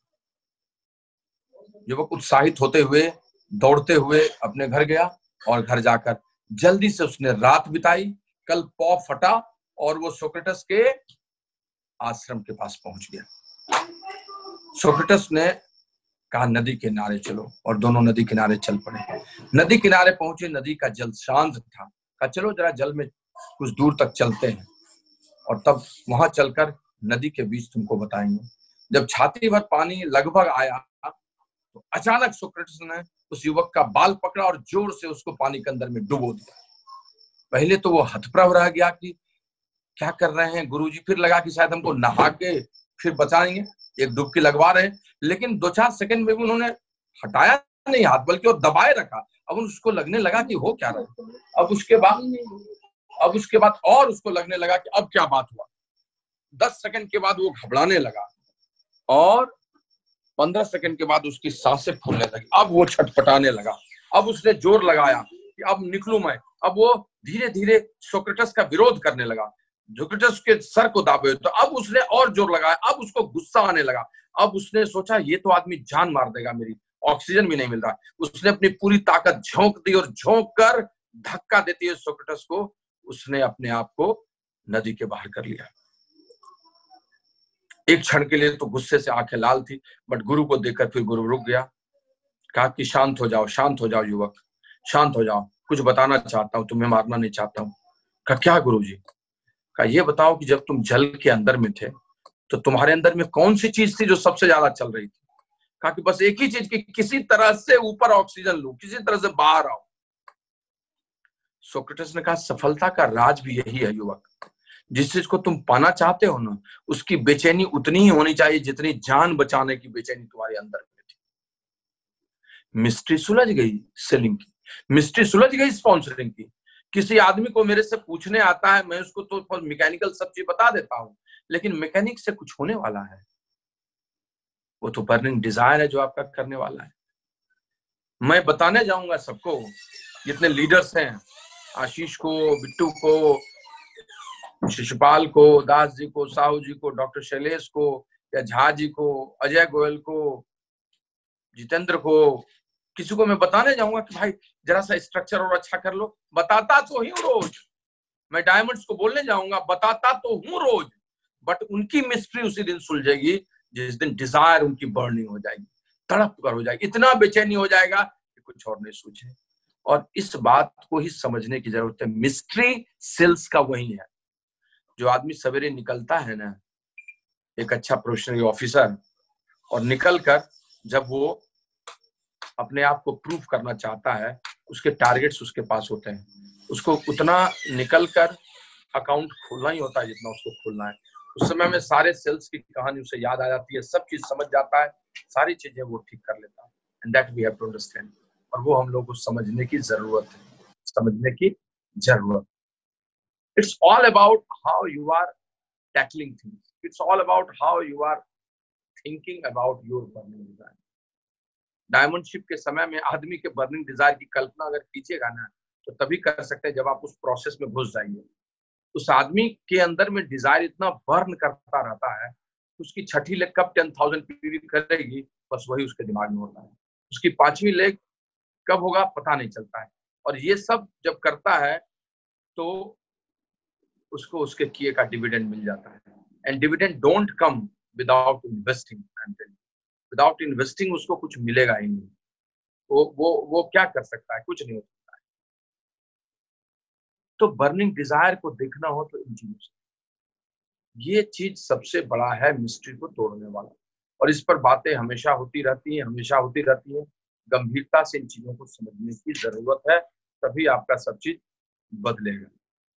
युवक उत्साहित होते हुए दौड़ते हुए अपने घर गया और घर जाकर जल्दी से उसने रात बिताई। कल पौ फटा और वो सोक्रेटस के आश्रम के पास पहुंच गया। सोक्रेटस ने कहा नदी किनारे चलो, और दोनों नदी किनारे चल पड़े। नदी किनारे पहुंचे, नदी का जल शांत था। कहा चलो जरा जल में कुछ दूर तक चलते हैं, और तब वहां चलकर नदी के बीच तुमको बताएंगे। जब छाती भर पानी लगभग आया तो अचानक सोक्रेटिस ने उस युवक का बाल पकड़ा और जोर से उसको पानी के अंदर में डुबो दिया। पहले तो वो हतप्रभ रह गया कि क्या कर रहे हैं गुरुजी, फिर लगा कि शायद हमको नहा के फिर बचाएंगे, एक डुबकी लगवा रहे हैं। लेकिन दो चार सेकंड में भी उन्होंने हटाया नहीं हाथ, बल्कि और दबाए रखा। अब उसको लगने लगा कि हो क्या रहा है। अब उसके बाद अब उसके बाद और उसको लगने लगा कि अब क्या बात हुआ। दस सेकंड के बाद वो घबराने लगा, और पंद्रह सेकंड के बाद उसकी सांसें फूलने लगी। अब वो छटपटाने लगा। अब उसने जोर लगाया कि अब निकलूं मैं। अब वो धीरे धीरे सोक्रेटिस का विरोध करने लगा। सोक्रेटिस के सर को दाबे, तो अब उसने और जोर लगाया। अब उसको गुस्सा आने लगा। अब उसने सोचा ये तो आदमी जान मार देगा मेरी, ऑक्सीजन भी नहीं मिल रहा। उसने अपनी पूरी ताकत झोंक दी, और झोंक कर धक्का देती है सोक्रेटिस को उसने अपने आप को नदी के बाहर कर लिया। एक क्षण के लिए तो गुस्से से आंखें लाल थी, बट गुरु को देखकर फिर गुरु रुक गया। कहा कि शांत हो जाओ, शांत हो जाओ युवक, शांत हो जाओ, कुछ बताना चाहता हूं, तुम्हें मारना नहीं चाहता हूं। कहा क्या गुरुजी? कहा ये बताओ कि जब तुम जल के अंदर में थे तो तुम्हारे अंदर में कौन सी चीज थी जो सबसे ज्यादा चल रही थी? कहा कि बस एक ही चीज, कि किसी तरह से ऊपर ऑक्सीजन लूं, किसी तरह से बाहर आओ। सोक्रेटिस ने कहा सफलता का राज भी यही है युवक। जिस चीज को तुम पाना चाहते हो ना, उसकी बेचैनी उतनी ही होनी चाहिए जितनी जान बचाने की बेचैनी तुम्हारे अंदर में थी। मिस्ट्री सुलझ गई सेलिंग की, मिस्ट्री सुलझ गई स्पॉन्सरिंग की। किसी आदमी को मेरे से पूछने आता है, मैं उसको तो मैकेनिकल सब चीज बता देता हूं, लेकिन मैकेनिक से कुछ होने वाला है, वो तो बर्निंग डिजायर है जो आपका करने वाला है। मैं बताने जाऊंगा सबको, जितने लीडर्स हैं, आशीष को, बिट्टू को, शिशुपाल को, दास जी को, साहू जी को, डॉक्टर शैलेश को, या झा जी को, अजय गोयल को, जितेंद्र को, किसी को मैं बताने जाऊंगा कि भाई जरा सा स्ट्रक्चर और अच्छा कर लो। बताता तो हूं रोज, मैं डायमंड्स को बोलने जाऊंगा, बताता तो हूं रोज, बट उनकी मिस्ट्री उसी दिन सुलझेगी जिस दिन डिजायर उनकी बर्निंग हो जाएगी, तड़प कर हो जाएगी, इतना बेचैनी हो जाएगा कि कुछ और नहीं सूझे। और इस बात को ही समझने की जरूरत है। मिस्ट्री सेल्स का वही है। जो आदमी सवेरे निकलता है ना, एक अच्छा प्रोफेशनल ऑफिसर, और निकलकर जब वो अपने आप को प्रूव करना चाहता है, उसके टारगेट्स उसके पास होते हैं, उसको उतना निकलकर अकाउंट खोलना ही होता है जितना उसको खोलना है। उस समय में सारे सेल्स की कहानी उसे याद आ जाती है, सब चीज समझ जाता है, सारी चीजें वो ठीक कर लेता है। And that we have to understand, और वो हम लोग को समझने की जरूरत है, समझने की जरूरत। It's all about how you are tackling things, it's all about how you are thinking about your burning desire. Diamondship के समय में आदमी के बर्निंग डिजायर की कल्पना अगर कीजिएगा ना, तो तभी कर सकते हैं जब आप उस प्रोसेस में घुस जाएंगे। उस आदमी के अंदर में डिजायर इतना बर्न करता रहता है, उसकी छठी लेग कब टेन थाउजेंड पीवी करेगी, बस वही उसके दिमाग में होता है। उसकी पांचवी लेग कब होगा पता नहीं चलता है। और ये सब जब करता है तो उसको उसके किए का डिविडेंड मिल जाता है। And dividend don't come without investing. Without investing उसको कुछ मिलेगा ही नहीं। वो वो वो क्या कर सकता है? कुछ नहीं हो सकता है। तो बर्निंग डिजायर को देखना हो तो इन चीजों से, ये चीज सबसे बड़ा है मिस्ट्री को तोड़ने वाला। और इस पर बातें हमेशा होती रहती हैं, हमेशा होती रहती हैं। गंभीरता से इन चीजों को समझने की जरूरत है, तभी आपका सब चीज बदलेगा।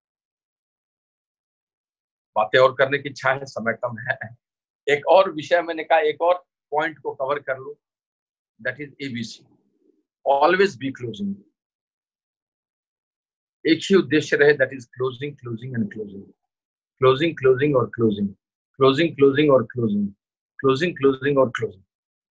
बातें और करने की इच्छा है, समय कम है। एक और विषय मैंने कहा, एक और पॉइंट को कवर कर लो, that is ABC, always be closing. एक ही उद्देश्य रहे, that is closing, closing and closing, closing, closing और क्लोजिंग, क्लोजिंग, क्लोजिंग और क्लोजिंग, क्लोजिंग, क्लोजिंग और क्लोजिंग।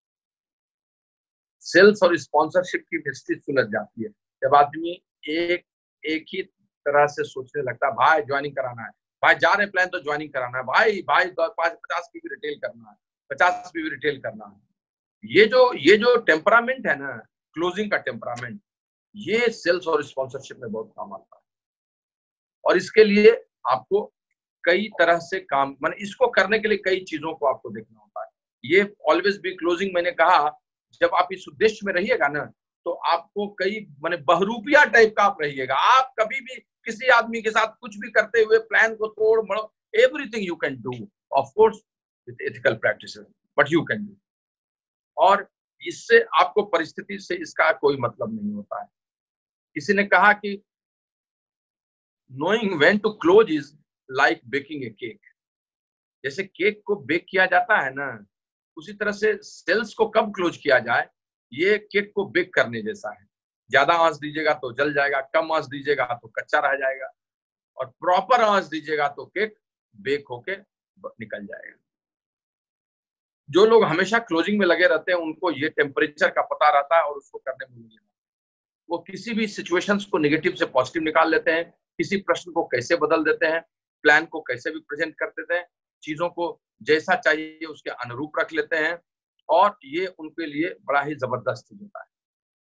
सेल्स और स्पॉन्सरशिप की मिस्ट्री सुलझ जाती है जब आदमी एक एक ही तरह से सोचने लगता है, भाई ज्वाइनिंग कराना है, भाई जा रहे प्लान तो ज्वाइनिंग कराना है, भाई भाई पचास पीवी रिटेल करना है, पचास पीवी रिटेल करना है। ये जो ये जो टेम्परामेंट है ना, क्लोजिंग का टेम्परामेंट, ये सेल्स और स्पॉन्सरशिप में बहुत काम आता है। और इसके लिए आपको कई तरह से काम, माने इसको करने के लिए कई चीजों को आपको देखना होता है। ये ऑलवेज बी क्लोजिंग मैंने कहा जब आप इस उद्देश्य में रहिएगा ना, तो आपको कई माने बहरूपिया टाइप का आप रहिएगा। आप कभी भी किसी आदमी के साथ कुछ भी करते हुए प्लान को तोड़ मड़ो, everything you can do of course with ethical practices, but you can do. और इससे आपको परिस्थिति से इसका कोई मतलब नहीं होता है। किसी ने कहा कि knowing when to close is like baking a cake। जैसे केक को बेक किया जाता है ना, उसी तरह से सेल्स को कब क्लोज किया जाए, ये केक को बेक करने जैसा है। ज्यादा आंच दीजिएगा तो जल जाएगा, कम आंच दीजिएगा तो कच्चा रह जाएगा, और प्रॉपर आंच दीजिएगा तो केक बेक होके निकल जाएगा। जो लोग हमेशा क्लोजिंग में लगे रहते हैं, उनको ये टेम्परेचर का पता रहता है और उसको करने में नहीं, वो किसी भी सिचुएशंस को नेगेटिव से पॉजिटिव निकाल लेते हैं, किसी प्रश्न को कैसे बदल देते हैं, प्लान को कैसे भी प्रेजेंट कर देते हैं, चीजों को जैसा चाहिए उसके अनुरूप रख लेते हैं, और ये उनके लिए बड़ा ही जबरदस्त चीज होता है।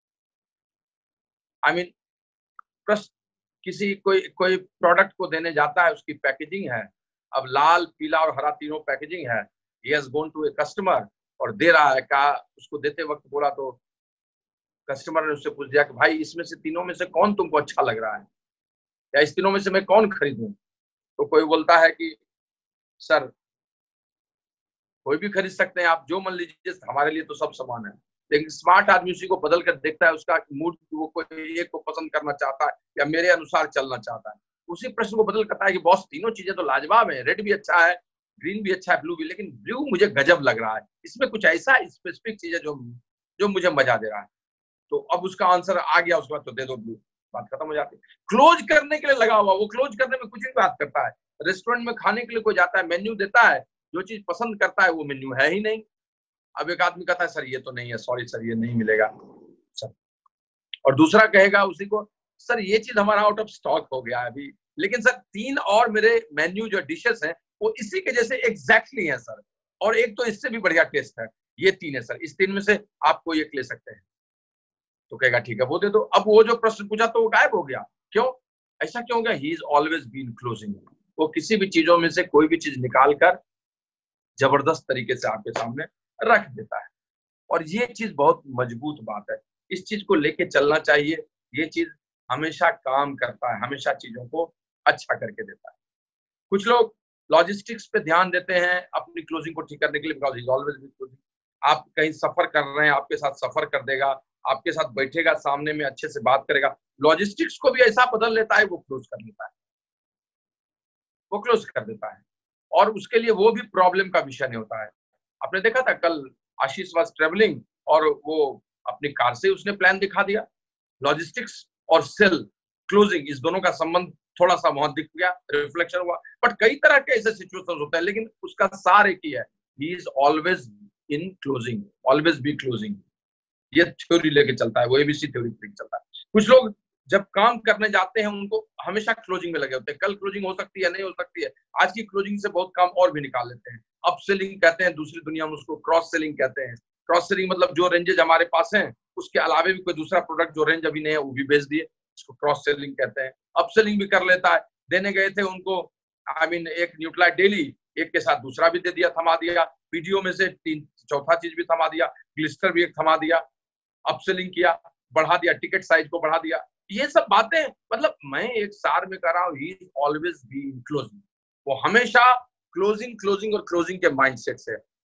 आई मीन प्रश्न किसी कोई कोई प्रोडक्ट को देने जाता है, उसकी पैकेजिंग है, अब लाल पीला और हरा तीनों पैकेजिंग है, he has gone to a customer और दे रहा है, कहा उसको देते वक्त बोला तो कस्टमर ने उससे पूछ दिया कि भाई इसमें से तीनों में से कौन तुमको अच्छा लग रहा है, या इस तीनों में से मैं कौन खरीदूं? तो कोई बोलता है कि सर कोई भी खरीद सकते हैं, आप जो मन लीजिए, हमारे लिए तो सब समान है। लेकिन स्मार्ट आदमी उसी को बदल कर देखता है, उसका मूड, वो कोई एक को पसंद करना चाहता है या मेरे अनुसार चलना चाहता है, उसी प्रश्न को बदल करता है कि बॉस तीनों चीजें तो लाजवाब है, रेड भी अच्छा है, ग्रीन भी अच्छा है, ब्लू भी, लेकिन ब्लू मुझे गजब लग रहा है, इसमें कुछ ऐसा स्पेसिफिक चीज है जो जो मुझे मजा दे रहा है। तो अब उसका आंसर आ गया, उसके बाद तो दे दो ब्लू, बात खत्म हो जाती है। क्लोज करने के लिए लगा हुआ, वो क्लोज करने में कुछ भी बात करता है। रेस्टोरेंट में खाने के लिए कोई जाता है, मेन्यू देता है, जो चीज पसंद करता है वो मेन्यू है ही नहीं। अब एक आदमी कहता है सर ये तो नहीं है, सॉरी सर ये नहीं मिलेगा सर, और दूसरा कहेगा उसी को सर ये चीज हमारा आउट ऑफ स्टॉक हो गया है अभी, लेकिन सर तीन और मेरे मेन्यू जो डिशेस हैं वो इसी के जैसे एग्जैक्टली हैं सर, और एक तो इससे भी बढ़िया टेस्ट है, ये तीन है सर, इस तीन में से आपको एक ले सकते हैं। तो कहेगा ठीक है वो दे दो। अब वो जो प्रश्न पूछा तो वो गायब हो गया, क्यों ऐसा क्यों हो गया? He is always been closing. वो किसी भी चीजों में से कोई भी चीज निकाल कर जबरदस्त तरीके से आपके सामने रख देता है, और ये चीज बहुत मजबूत बात है, इस चीज को लेके चलना चाहिए। ये चीज हमेशा काम करता है, हमेशा चीजों को अच्छा करके देता है। कुछ लोग लॉजिस्टिक्स पे ध्यान देते हैं अपनी क्लोजिंग को ठीक करने के लिए, because he is always been closing. आप कहीं सफर कर रहे हैं, आपके साथ सफर कर देगा, आपके साथ बैठेगा, सामने में अच्छे से बात करेगा, लॉजिस्टिक्स को भी ऐसा बदल लेता है, वो क्लोज कर लेता है, वो क्लोज कर देता है, और उसके लिए वो भी प्रॉब्लम का विषय नहीं होता है। आपने देखा था कल आशीष वाज ट्रेवलिंग और वो अपनी कार से उसने प्लान दिखा दिया। लॉजिस्टिक्स और सेल क्लोजिंग, इस दोनों का संबंध थोड़ा सा वहां दिख गया, रिफ्लेक्शन हुआ, बट कई तरह के ऐसे सिचुएशन होते हैं, लेकिन उसका सार एक ही है, he is always in closing, always be closing. ये थ्योरी लेके चलता है, वो एबीसी थ्योरी लेके चलता है। कुछ लोग जब काम करने जाते हैं उनको हमेशा क्लोजिंग में लगे होते हैं, कल क्लोजिंग हो सकती है, नहीं हो सकती है, आज की क्लोजिंग से बहुत काम और भी निकाल लेते हैं। अप सेलिंग कहते हैं दूसरी दुनिया में, उसको क्रॉस सेलिंग कहते हैं। क्रॉस सेलिंग मतलब जो रेंजेज हमारे पास हैं उसके अलावे भी कोई दूसरा प्रोडक्ट जो रेंज अभी नहीं है वो भी बेच दिए, इसको क्रॉस सेलिंग कहते हैं। अप सेलिंग भी कर लेता है, देने गए थे उनको आई मीन एक न्यूट्रालाइट डेली, एक के साथ दूसरा भी दे दिया, थमा दिया, वीडियो में से तीन चौथा चीज भी थमा दिया, ग्लिस्टर भी एक थमा दिया, अपसेलिंग किया, बढ़ा दिया, टिकट साइज को बढ़ा दिया। ये सब बातें, मतलब मैं एक सार में कर रहा हूँ, he is always being closing, वो हमेशा क्लोजिंग क्लोजिंग और क्लोजिंग के माइंडसेट से।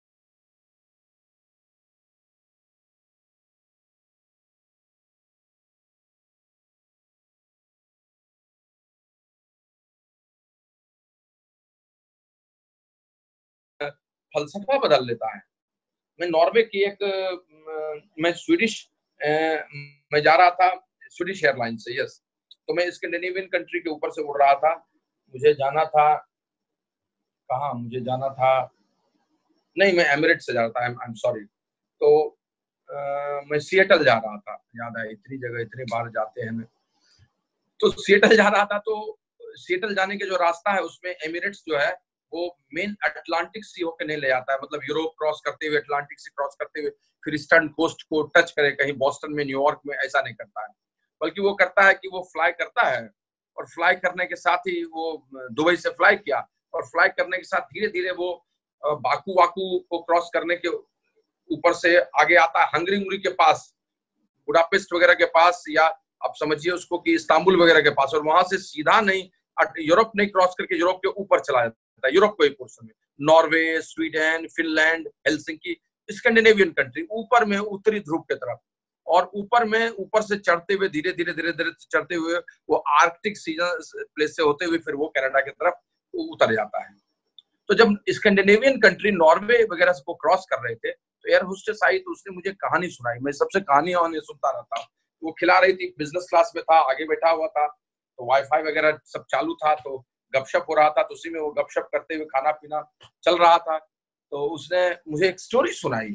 फलसफा बदल लेता है। मैं नॉर्वे की एक मैं स्वीडिश मैं जा रहा था स्वीडिश एयरलाइन से, यस, तो मैं स्कैंडिनेवियन कंट्री के ऊपर से उड़ रहा था, मुझे जाना था कहाँ, मुझे जाना था नहीं मैं एमिरेट्स से जा रहा था, आई एम सॉरी। तो आ, मैं सिएटल जा रहा था, याद है, इतनी जगह इतनी बार जाते हैं। तो सिएटल जा रहा था, तो सिएटल जाने के जो रास्ता है उसमें एमिरेट्स जो है वो मेन अटलांटिक सी होकर नहीं ले जाता है, मतलब यूरोप क्रॉस करते हुए, अटलांटिक सी क्रॉस करते हुए फिर ईस्टर्न कोस्ट को टच करे, कहीं बॉस्टन में, न्यूयॉर्क में, ऐसा नहीं करता है। बल्कि वो करता है कि वो फ्लाई करता है, और फ्लाई करने के साथ ही वो दुबई से फ्लाई किया, और फ्लाई करने के साथ धीरे धीरे वो बाकू वाकू को क्रॉस करने के ऊपर से आगे आता है हंगरी उंगरी के पास, बुडापेस्ट वगैरह के पास, या आप समझिए उसको कि इस्तांबुल वगैरह के पास, और वहां से सीधा नहीं यूरोप नहीं क्रॉस करके यूरोप के ऊपर चला जाता है, यूरोप के पोर्शन में, Norway, Sweden, Finland, Helsinki, Scandinavian country, ऊपर में उत्तरी ध्रुव की तरफ, और ऊपर में ऊपर से चढ़ते हुए धीरे धीरे धीरे धीरे चढ़ते हुए वो आर्कटिक सीजन प्लेस से होते हुए फिर वो कनाडा की तरफ उतर जाता है। तो जब स्कैंडिनेवियन कंट्री नॉर्वे वगैरह को क्रॉस कर रहे थे तो एयर होस्टेस आई, तो उसने मुझे कहानी सुनाई। मैं सबसे कहानियां सुनता रहता हूँ। वो खिला रही थी, बिजनेस क्लास में था, आगे बैठा हुआ था, तो वाईफाई वगैरह सब चालू था, तो गपशप हो रहा था, तो उसी में वो गपशप करते हुए खाना पीना चल रहा था। तो उसने मुझे एक स्टोरी सुनाई,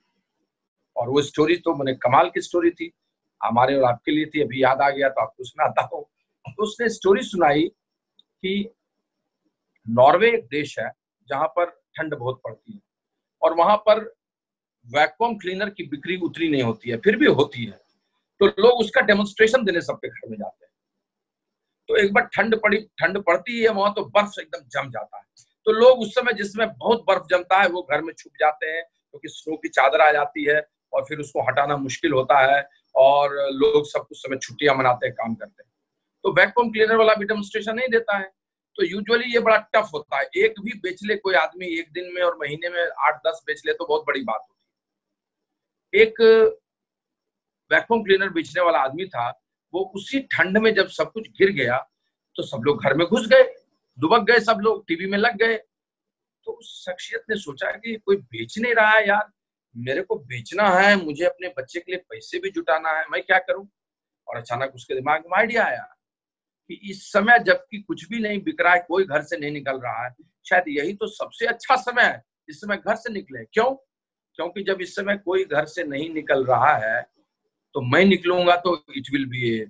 और वो स्टोरी तो मैंने कमाल की स्टोरी थी, हमारे और आपके लिए थी, अभी याद आ गया तो आपको सुनाता हूँ। तो उसने स्टोरी सुनाई कि नॉर्वे एक देश है जहां पर ठंड बहुत पड़ती है, और वहां पर वैक्यूम क्लीनर की बिक्री उतनी नहीं होती है, फिर भी होती है, तो लोग उसका डेमोन्स्ट्रेशन देने सबके घर में जाते हैं। तो एक बार ठंड पड़ी, ठंड पड़ती है वहां, तो बर्फ एकदम जम जाता है, तो लोग उस समय जिसमें बहुत बर्फ जमता है वो घर में छुप जाते हैं, क्योंकि तो स्नो की चादर आ जाती है और फिर उसको हटाना मुश्किल होता है, और लोग सब उस समय छुट्टियां मनाते हैं, काम करते हैं। तो वैक्यूम क्लीनर वाला भी डेमोन्स्ट्रेशन नहीं देता है, तो यूजुअली ये बड़ा टफ होता है। एक भी बेच ले कोई आदमी एक दिन में और महीने में आठ दस बेच ले तो बहुत बड़ी बात होती है। एक वैक्यूम क्लीनर बेचने वाला आदमी था, वो उसी ठंड में जब सब कुछ गिर गया तो सब लोग घर में घुस गए, दुबक गए, सब लोग टीवी में लग गए। तो उस शख्सियत ने सोचा कि कोई बेच नहीं रहा है यार, मेरे को बेचना है, मुझे अपने बच्चे के लिए पैसे भी जुटाना है, मैं क्या करूं। और अचानक उसके दिमाग में आइडिया आया कि इस समय जबकि कुछ भी नहीं बिक रहा है, कोई घर से नहीं निकल रहा है, शायद यही तो सबसे अच्छा समय है इस समय घर से निकले। क्यों? क्योंकि जब इस समय कोई घर से नहीं निकल रहा है तो मैं निकलूंगा तो it will be a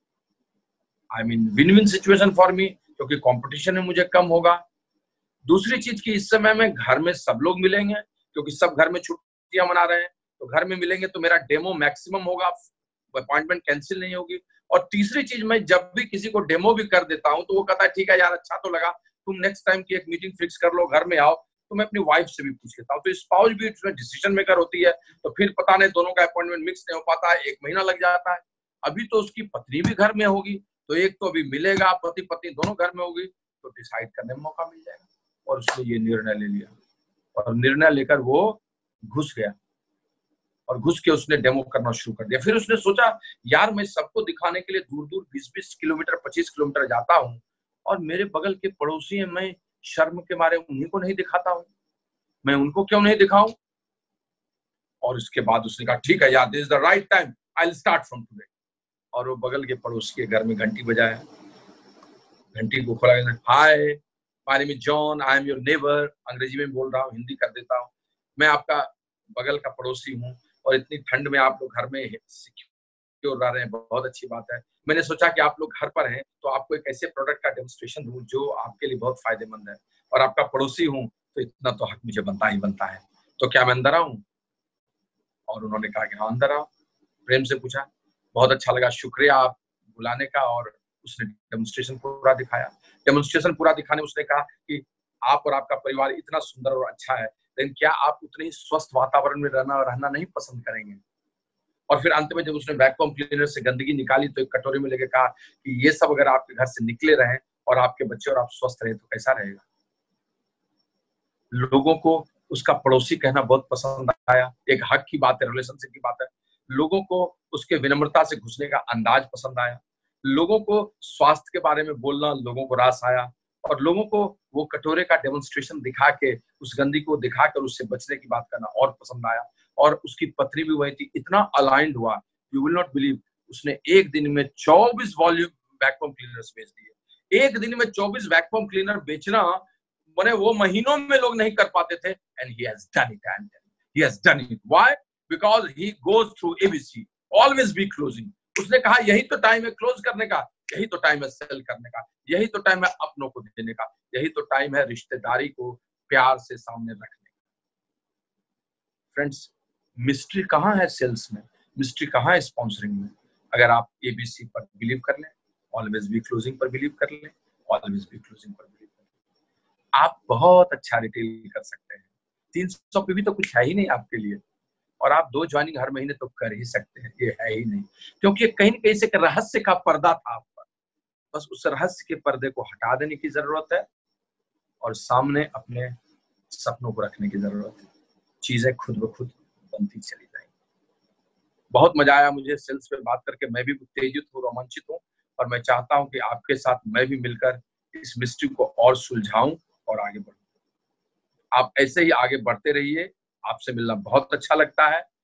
I mean win win situation for me, क्योंकि कंपटीशन में मुझे कम होगा। दूसरी चीज की इस समय में घर में सब लोग मिलेंगे, क्योंकि सब घर में छुट्टियां मना रहे हैं, तो घर में मिलेंगे तो मेरा डेमो मैक्सिमम होगा, अपॉइंटमेंट कैंसिल नहीं होगी। और तीसरी चीज, मैं जब भी किसी को डेमो भी कर देता हूं तो वो कहता है ठीक है यार, अच्छा तो लगा, तुम नेक्स्ट टाइम की एक मीटिंग फिक्स कर लो, घर में आओ। तो मैं अपनी वाइफ से भी पूछ लेता हूँ, तो स्पाउस भी उसमें डिसीजन मेकर होती है, तो फिर पता नहीं दोनों का अपॉइंटमेंट मिक्स नहीं हो पाता है, एक महीना लग जाता है। अभी तो उसकी पत्नी भी घर में होगी, तो एक तो अभी मिलेगा, पति पत्नी दोनों घर में होगी, तो डिसाइड करने में मौका मिल जाएगा। और उसने ये निर्णय ले लिया, और निर्णय लेकर वो घुस गया, और घुस के उसने डेमो करना शुरू कर दिया। फिर उसने सोचा यार, मैं सबको दिखाने के लिए दूर दूर बीस बीस किलोमीटर पच्चीस किलोमीटर जाता हूँ, और मेरे बगल के पड़ोसी हैं, मैं शर्म के मारे उन्हीं को नहीं दिखाता हूँ, मैं उनको क्यों नहीं दिखाऊं। और उसके बाद उसने कहा ठीक है यार, this is the right time, I will start from today. और वो बगल के पड़ोसी के घर में घंटी बजाया, घंटी को खोला, hi my name is John, I am your neighbour, अंग्रेजी में बोल रहा हूँ, हिंदी कर देता हूँ, मैं आपका बगल का पड़ोसी हूँ, और इतनी ठंड में आप लोग घर में सिक्योर रह रहे हैं, बहुत अच्छी बात है। मैंने सोचा कि आप लोग घर पर हैं तो आपको एक ऐसे प्रोडक्ट का डेमोन्स्ट्रेशन दूं जो आपके लिए बहुत फायदेमंद है, और आपका पड़ोसी हूँ तो इतना तो हक मुझे बनता ही बनता है, तो क्या मैं अंदर आऊं? और उन्होंने कहा कि हाँ अंदर आओ। प्रेम से पूछा, बहुत अच्छा लगा, शुक्रिया आप बुलाने का। और उसने डेमोन्स्ट्रेशन पूरा दिखाया। डेमोन्स्ट्रेशन पूरा दिखाने उसने कहा कि आप और आपका परिवार इतना सुंदर और अच्छा है, लेकिन क्या आप उतने ही स्वस्थ वातावरण में रहना रहना नहीं पसंद करेंगे? और फिर अंत में जब उसने वैक्यूम क्लीनर से गंदगी निकाली तो एक कटोरी में लेके कहा कि ये सब अगर आपके घर से निकले रहे और आपके बच्चे और आप स्वस्थ रहे तो कैसा रहेगा। लोगों को उसका पड़ोसी कहना बहुत पसंद आया, एक हक की बात है, रिलेशनशिप की बात है। लोगों को उसके विनम्रता से घुसने का अंदाज पसंद आया, लोगों को स्वास्थ्य के बारे में बोलना लोगों को रास आया, और लोगों को वो कटोरे का डेमोन्स्ट्रेशन दिखा के, उस गंदगी को दिखाकर उससे बचने की बात करना और पसंद आया। और उसकी पत्नी भी वही थी, इतना अलाइंड हुआ, यू विल नॉट बिलीव, उसने एक दिन में चौबीस वॉल्यूम वैक्यूम क्लीनर्स बेच दिए। एक दिन में चौबीस वैक्यूम क्लीनर बेचना मैंने वो महीनों में लोग नहीं कर पाते थे, and he has done it, and he has done it. Why? Because he goes through ABC, always be closing. उसने कहा यही तो टाइम है क्लोज करने का, यही तो टाइम है सेल करने का, यही तो टाइम है अपनों को देने का, यही तो टाइम है रिश्तेदारी को प्यार से सामने रखने का। फ्रेंड्स, मिस्ट्री कहाँ है सेल्स में, मिस्ट्री कहाँ है स्पॉन्सरिंग में? अगर आप एबीसी पर बिलीव कर लें, ऑलवेज बी क्लोजिंग पर बिलीव कर लें, ऑलवेज बी क्लोजिंग पर बिलीव कर लें, आप बहुत अच्छा रिटेल कर सकते हैं। तीन सौ पे भी तो कुछ है ही नहीं आपके लिए, और आप दो ज्वाइनिंग हर महीने तो कर ही सकते हैं, ये है ही नहीं, क्योंकि कहीं न कहीं से एक रहस्य का पर्दा था आप पर। बस उस रहस्य के पर्दे को हटा देने की जरूरत है और सामने अपने सपनों को रखने की जरूरत है। चीजें खुद ब खुद बनती चली जाएंगी। बहुत मजा आया मुझे सेल्स पे बात करके, मैं भी उत्तेजित हूँ, रोमांचित हूँ और मैं चाहता हूँ कि आपके साथ मैं भी मिलकर इस मिस्ट्री को और सुलझाऊं और आगे बढ़ूं। आप ऐसे ही आगे बढ़ते रहिए, आपसे मिलना बहुत अच्छा लगता है।